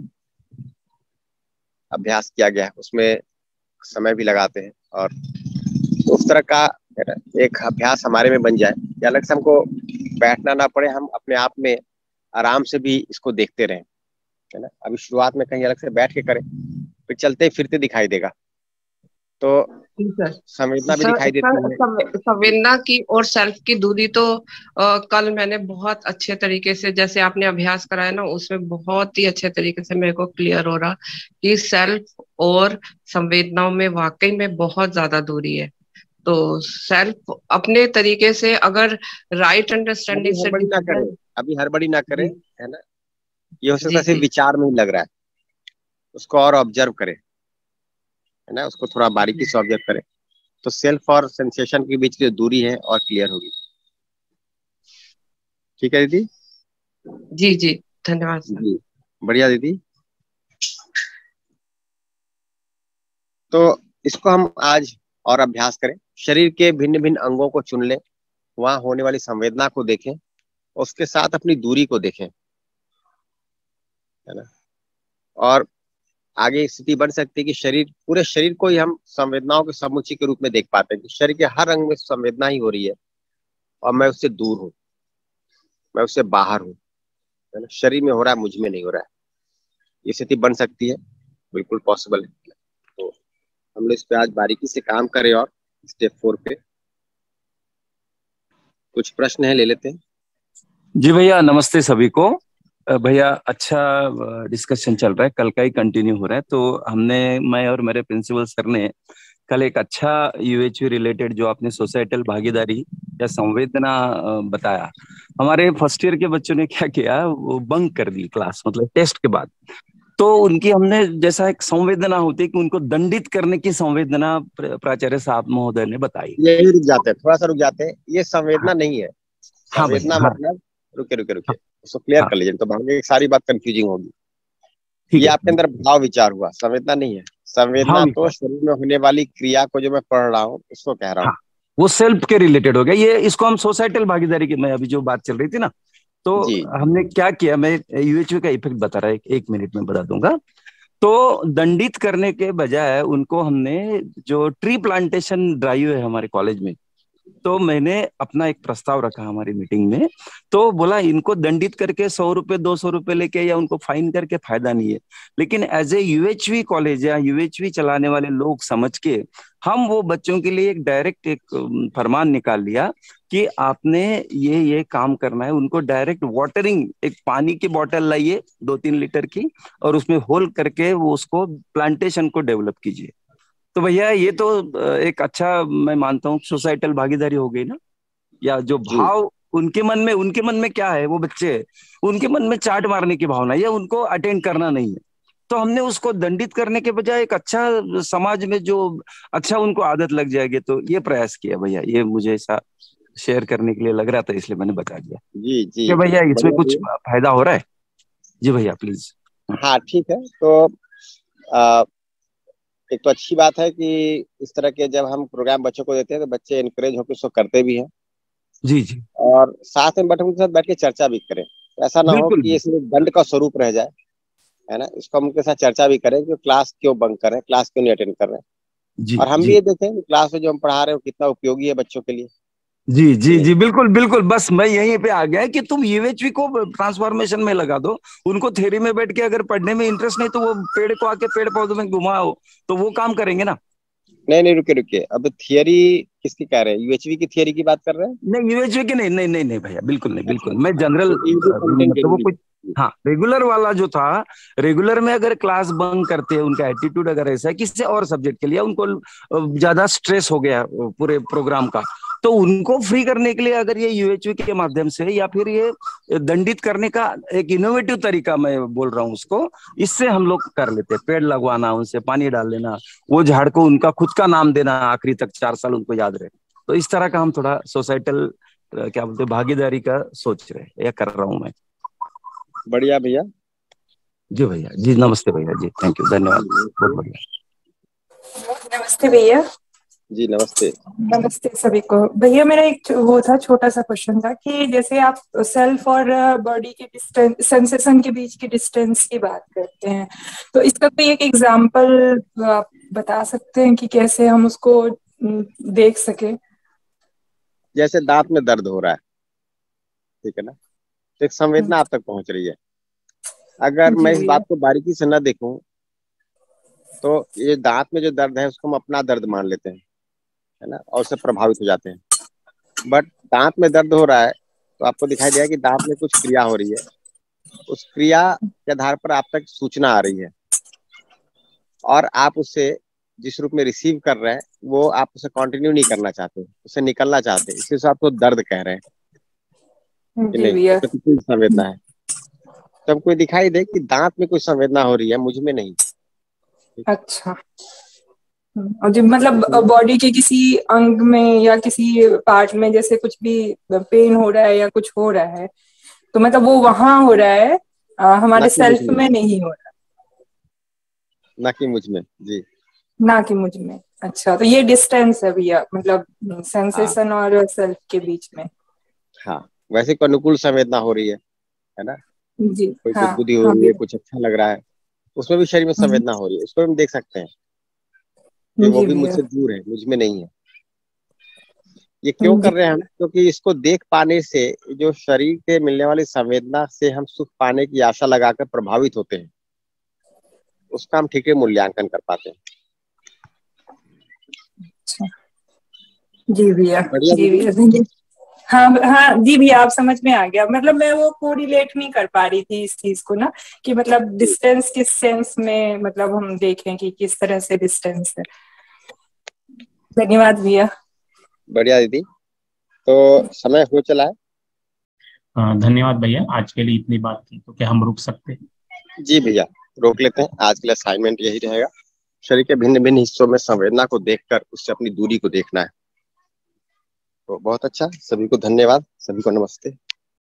अभ्यास किया गया है। उसमें समय भी लगाते हैं और उस तरह का एक अभ्यास हमारे में बन जाए कि अलग से हमको बैठना ना पड़े, हम अपने आप में आराम से भी इसको देखते रहें, है ना। अभी शुरुआत में कहीं अलग से बैठ के करें, फिर चलते फिरते दिखाई देगा, तो संवेदना भी दिखाई देती है। संवेदना की और सेल्फ की दूरी तो आ, कल मैंने बहुत अच्छे तरीके से, जैसे आपने अभ्यास कराया ना, उसमें बहुत ही अच्छे तरीके से मेरे को क्लियर हो रहा कि सेल्फ और संवेदनाओं में वाकई में बहुत ज्यादा दूरी है। तो सेल्फ अपने तरीके से अगर राइट अंडरस्टैंडिंग से हड़बड़ी ना करें, अभी हड़बड़ी ना करें, है ना। ये हो सकता है सिर्फ विचार में ही लग रहा है, उसको और ऑब्जर्व करें, है ना, उसको थोड़ा बारीकी से ऑब्जर्व करें, तो सेल्फ और सेंसेशन के बीच की जो दूरी है और क्लियर होगी। ठीक है दीदी? जी जी, धन्यवाद जी, बढ़िया दीदी। तो इसको हम आज और अभ्यास करें। शरीर के भिन्न भिन्न अंगों को चुन लें, वहां होने वाली संवेदना को देखें, उसके साथ अपनी दूरी को देखें, है ना। और आगे स्थिति बन सकती है कि शरीर, पूरे शरीर को ही हम संवेदनाओं के समुच्चय के रूप में देख पाते हैं कि शरीर के हर अंग में संवेदना ही हो रही है और मैं उससे दूर हूँ, मैं उससे बाहर हूँ, है ना। शरीर में हो रहा है, मुझ में नहीं हो रहा है। ये स्थिति बन सकती है, बिल्कुल पॉसिबल है। तो हम लोग इस पे आज बारीकी से काम करें। और स्टेप फोर पे कुछ प्रश्न है, ले लेते हैं। जी भैया, नमस्ते सभी को। भैया अच्छा डिस्कशन चल रहा है, कल का ही कंटिन्यू हो रहा है। तो हमने, मैं और मेरे प्रिंसिपल सर ने कल एक अच्छा यूएचवी रिलेटेड जो आपने सोसाइटल भागीदारी या संवेदना बताया, हमारे फर्स्ट ईयर के बच्चों ने क्या किया, वो बंक कर दी क्लास, मतलब टेस्ट के बाद। तो उनकी हमने, जैसा एक संवेदना होती है कि उनको दंडित करने की संवेदना प्राचार्य साहब महोदय ने बताई। यही रुक जाते हैं, थोड़ा सा रुक जाते हैं। ये संवेदना हाँ, नहीं है। संवेदना हाँ, मतलब हाँ, रुके रुके रुके उसको क्लियर हाँ, कर लीजिए, तो भागे सारी बात कंफ्यूजिंग होगी। ये आपके अंदर भाव विचार हुआ, संवेदना नहीं है। संवेदना तो शरीर में होने वाली क्रिया को जो मैं पढ़ रहा हूँ उसको कह रहा हूँ, वो सेल्फ के रिलेटेड हो गया। ये इसको हम सोसाइटल भागीदारी की, मैं अभी जो बात चल रही थी ना, तो हमने क्या किया, मैं यूएचवी का इफेक्ट बता रहा है, एक मिनट में बता दूंगा। तो दंडित करने के बजाय उनको हमने, जो ट्री प्लांटेशन ड्राइव है हमारे कॉलेज में, तो मैंने अपना एक प्रस्ताव रखा हमारी मीटिंग में। तो बोला इनको दंडित करके सौ रुपए दो सौ रुपए लेके या उनको फाइन करके फायदा नहीं है, लेकिन एज ए यूएचवी कॉलेज या यूएचवी चलाने वाले लोग समझ के हम वो बच्चों के लिए एक डायरेक्ट एक फरमान निकाल लिया कि आपने ये ये काम करना है। उनको डायरेक्ट वाटरिंग, एक पानी की बोतल लाइए दो तीन लीटर की, और उसमें होल करके वो उसको प्लांटेशन को डेवलप कीजिए। तो भैया ये तो एक अच्छा, मैं मानता हूँ सोसाइटल भागीदारी हो गई ना। या जो भाव उनके मन में, उनके मन में क्या है, वो बच्चे, उनके मन में चाट मारने की भावना है या उनको अटेंड करना नहीं है। तो हमने उसको दंडित करने के बजाय एक अच्छा समाज में जो अच्छा उनको आदत लग जाएगी, तो ये प्रयास किया भैया। ये मुझे ऐसा शेयर करने के लिए लग रहा था, इसलिए मैंने बता दिया। जी जी कि भैया इसमें कुछ फायदा हो रहा है। जी भैया प्लीज। हाँ ठीक है। तो आ, एक तो अच्छी बात है कि इस तरह के जब हम प्रोग्राम बच्चों को देते हैं तो बच्चे इनकरेज होकर उसको करते भी हैं। जी जी। और साथ में बैठ उनके साथ बैठ के चर्चा भी करें। ऐसा ना हो कि ये सिर्फ दंड का स्वरूप रह जाए, है ना। इसको हम उनके साथ चर्चा भी करें कि क्लास क्यों बंक कर रहे हैं, क्लास क्यों नहीं अटेंड कर रहे हैं, और हम भी ये देखें कि क्लास में जो हम पढ़ा रहे हो कितना उपयोगी है बच्चों के लिए। जी जी जी, बिल्कुल बिल्कुल। बस मैं यहीं पे आ गया कि तुम यूएचवी को ट्रांसफॉर्मेशन में लगा दो। उनको थ्योरी में बैठ के अगर पढ़ने में इंटरेस्ट नहीं, तो वो पेड़ को आके पेड़ पौधों में घुमाओ, तो वो काम करेंगे ना। नहीं नहीं, रुके रुके, अब थियरी किसकी कह रहे हैं? यूएचवी की थियरी की बात कर रहे हैं? नहीं, यूएचवी की नहीं नहीं नहीं नहीं भैया, बिल्कुल नहीं, बिल्कुल। मैं जनरल, मतलब वो कुछ, हाँ, रेगुलर वाला जो था, रेगुलर में अगर क्लास बंक करते हैं, उनका एटीट्यूड अगर ऐसा है, किसी और सब्जेक्ट के लिए उनको ज्यादा स्ट्रेस हो गया पूरे प्रोग्राम का, तो उनको फ्री करने के लिए अगर ये यूएचवी के माध्यम से या फिर ये दंडित करने का एक इनोवेटिव तरीका मैं बोल रहा हूँ उसको, इससे हम लोग कर लेते हैं। पेड़ लगवाना, उनसे पानी डाल देना, वो झाड़ को उनका खुद का नाम देना, आखिरी तक चार साल उनको याद रहे। तो इस तरह का हम थोड़ा सोसाइटल क्या बोलते भागीदारी का सोच रहे या कर रहा हूँ मैं। बढ़िया भैया। जी भैया जी, नमस्ते भैया जी, थैंक यू, धन्यवाद, बहुत बढ़िया। नमस्ते भैया जी नमस्ते। नमस्ते सभी को। भैया मेरा एक वो था, छोटा सा क्वेश्चन था कि जैसे आप सेल्फ और बॉडी के डिस्टेंस, सेंसेशन के बीच की डिस्टेंस की बात करते हैं, तो इसका कोई एक एग्जांपल आप बता सकते हैं कि कैसे हम उसको देख सके? जैसे दांत में दर्द हो रहा है, ठीक है ना, तो एक संवेदना आप तक पहुंच रही है। अगर मैं इस बात को बारीकी से न देखूं तो ये दांत में जो दर्द है उसको हम अपना दर्द मान लेते हैं, है ना, और उससे प्रभावित हो जाते हैं। बट दांत में दर्द हो रहा है तो आपको दिखाई दिया कि दांत में कुछ क्रिया हो रही है, उस क्रिया के आधार पर आप तक सूचना आ रही है और आप उससे जिस रूप में रिसीव कर रहे हैं वो आप उसे कंटिन्यू नहीं करना चाहते, उससे निकलना चाहते, इसलिए आपको दर्द कह रहे हैं कि नहीं, तो कितनी संवेदना है। तब कोई दिखाई दे कि दांत में कोई संवेदना हो रही है, मुझ में नहीं। अच्छा, और जो मतलब बॉडी के किसी अंग में या किसी पार्ट में जैसे कुछ भी पेन हो रहा है या कुछ हो रहा है, तो मतलब वो वहां हो रहा है, आ, हमारे सेल्फ में, में नहीं हो रहा, ना कि मुझ में। जी, ना कि मुझ में। अच्छा, तो ये डिस्टेंस है भैया, मतलब सेंसेशन और सेल्फ के बीच में। हाँ, वैसे को अनुकूल संवेदना हो रही है, है ना, जी, कोई हाँ, बुद्धि हो हाँ, रही है, कुछ अच्छा लग रहा है, उसमें भी शरीर में संवेदना हो रही है, उसको हम देख सकते हैं कि वो भी मुझसे दूर है, मुझ में नहीं है। ये क्यों कर रहे हैं हम? क्योंकि इसको देख पाने से जो शरीर के मिलने वाली संवेदना से हम सुख पाने की आशा लगाकर प्रभावित होते हैं, उसका हम ठीक है मूल्यांकन कर पाते हैं। अच्छा, जी भैया, जी भैया, हाँ हाँ जी भैया, आप समझ में आ गया। मतलब मैं वो को रिलेट नहीं कर पा रही थी इस चीज को ना, कि मतलब डिस्टेंस किस सेंस में मतलब हम देखें कि किस तरह से डिस्टेंस है। धन्यवाद भैया। बढ़िया दीदी, तो समय हो चला है। धन्यवाद भैया, आज के लिए इतनी बात थी, तो क्या हम रुक सकते हैं? जी भैया, रोक लेते हैं। आज के लिए असाइनमेंट यही रहेगा, शरीर के भिन्न भिन्न हिस्सों में संवेदना को देखकर उससे अपनी दूरी को देखना है। तो बहुत अच्छा, सभी को धन्यवाद, सभी को नमस्ते।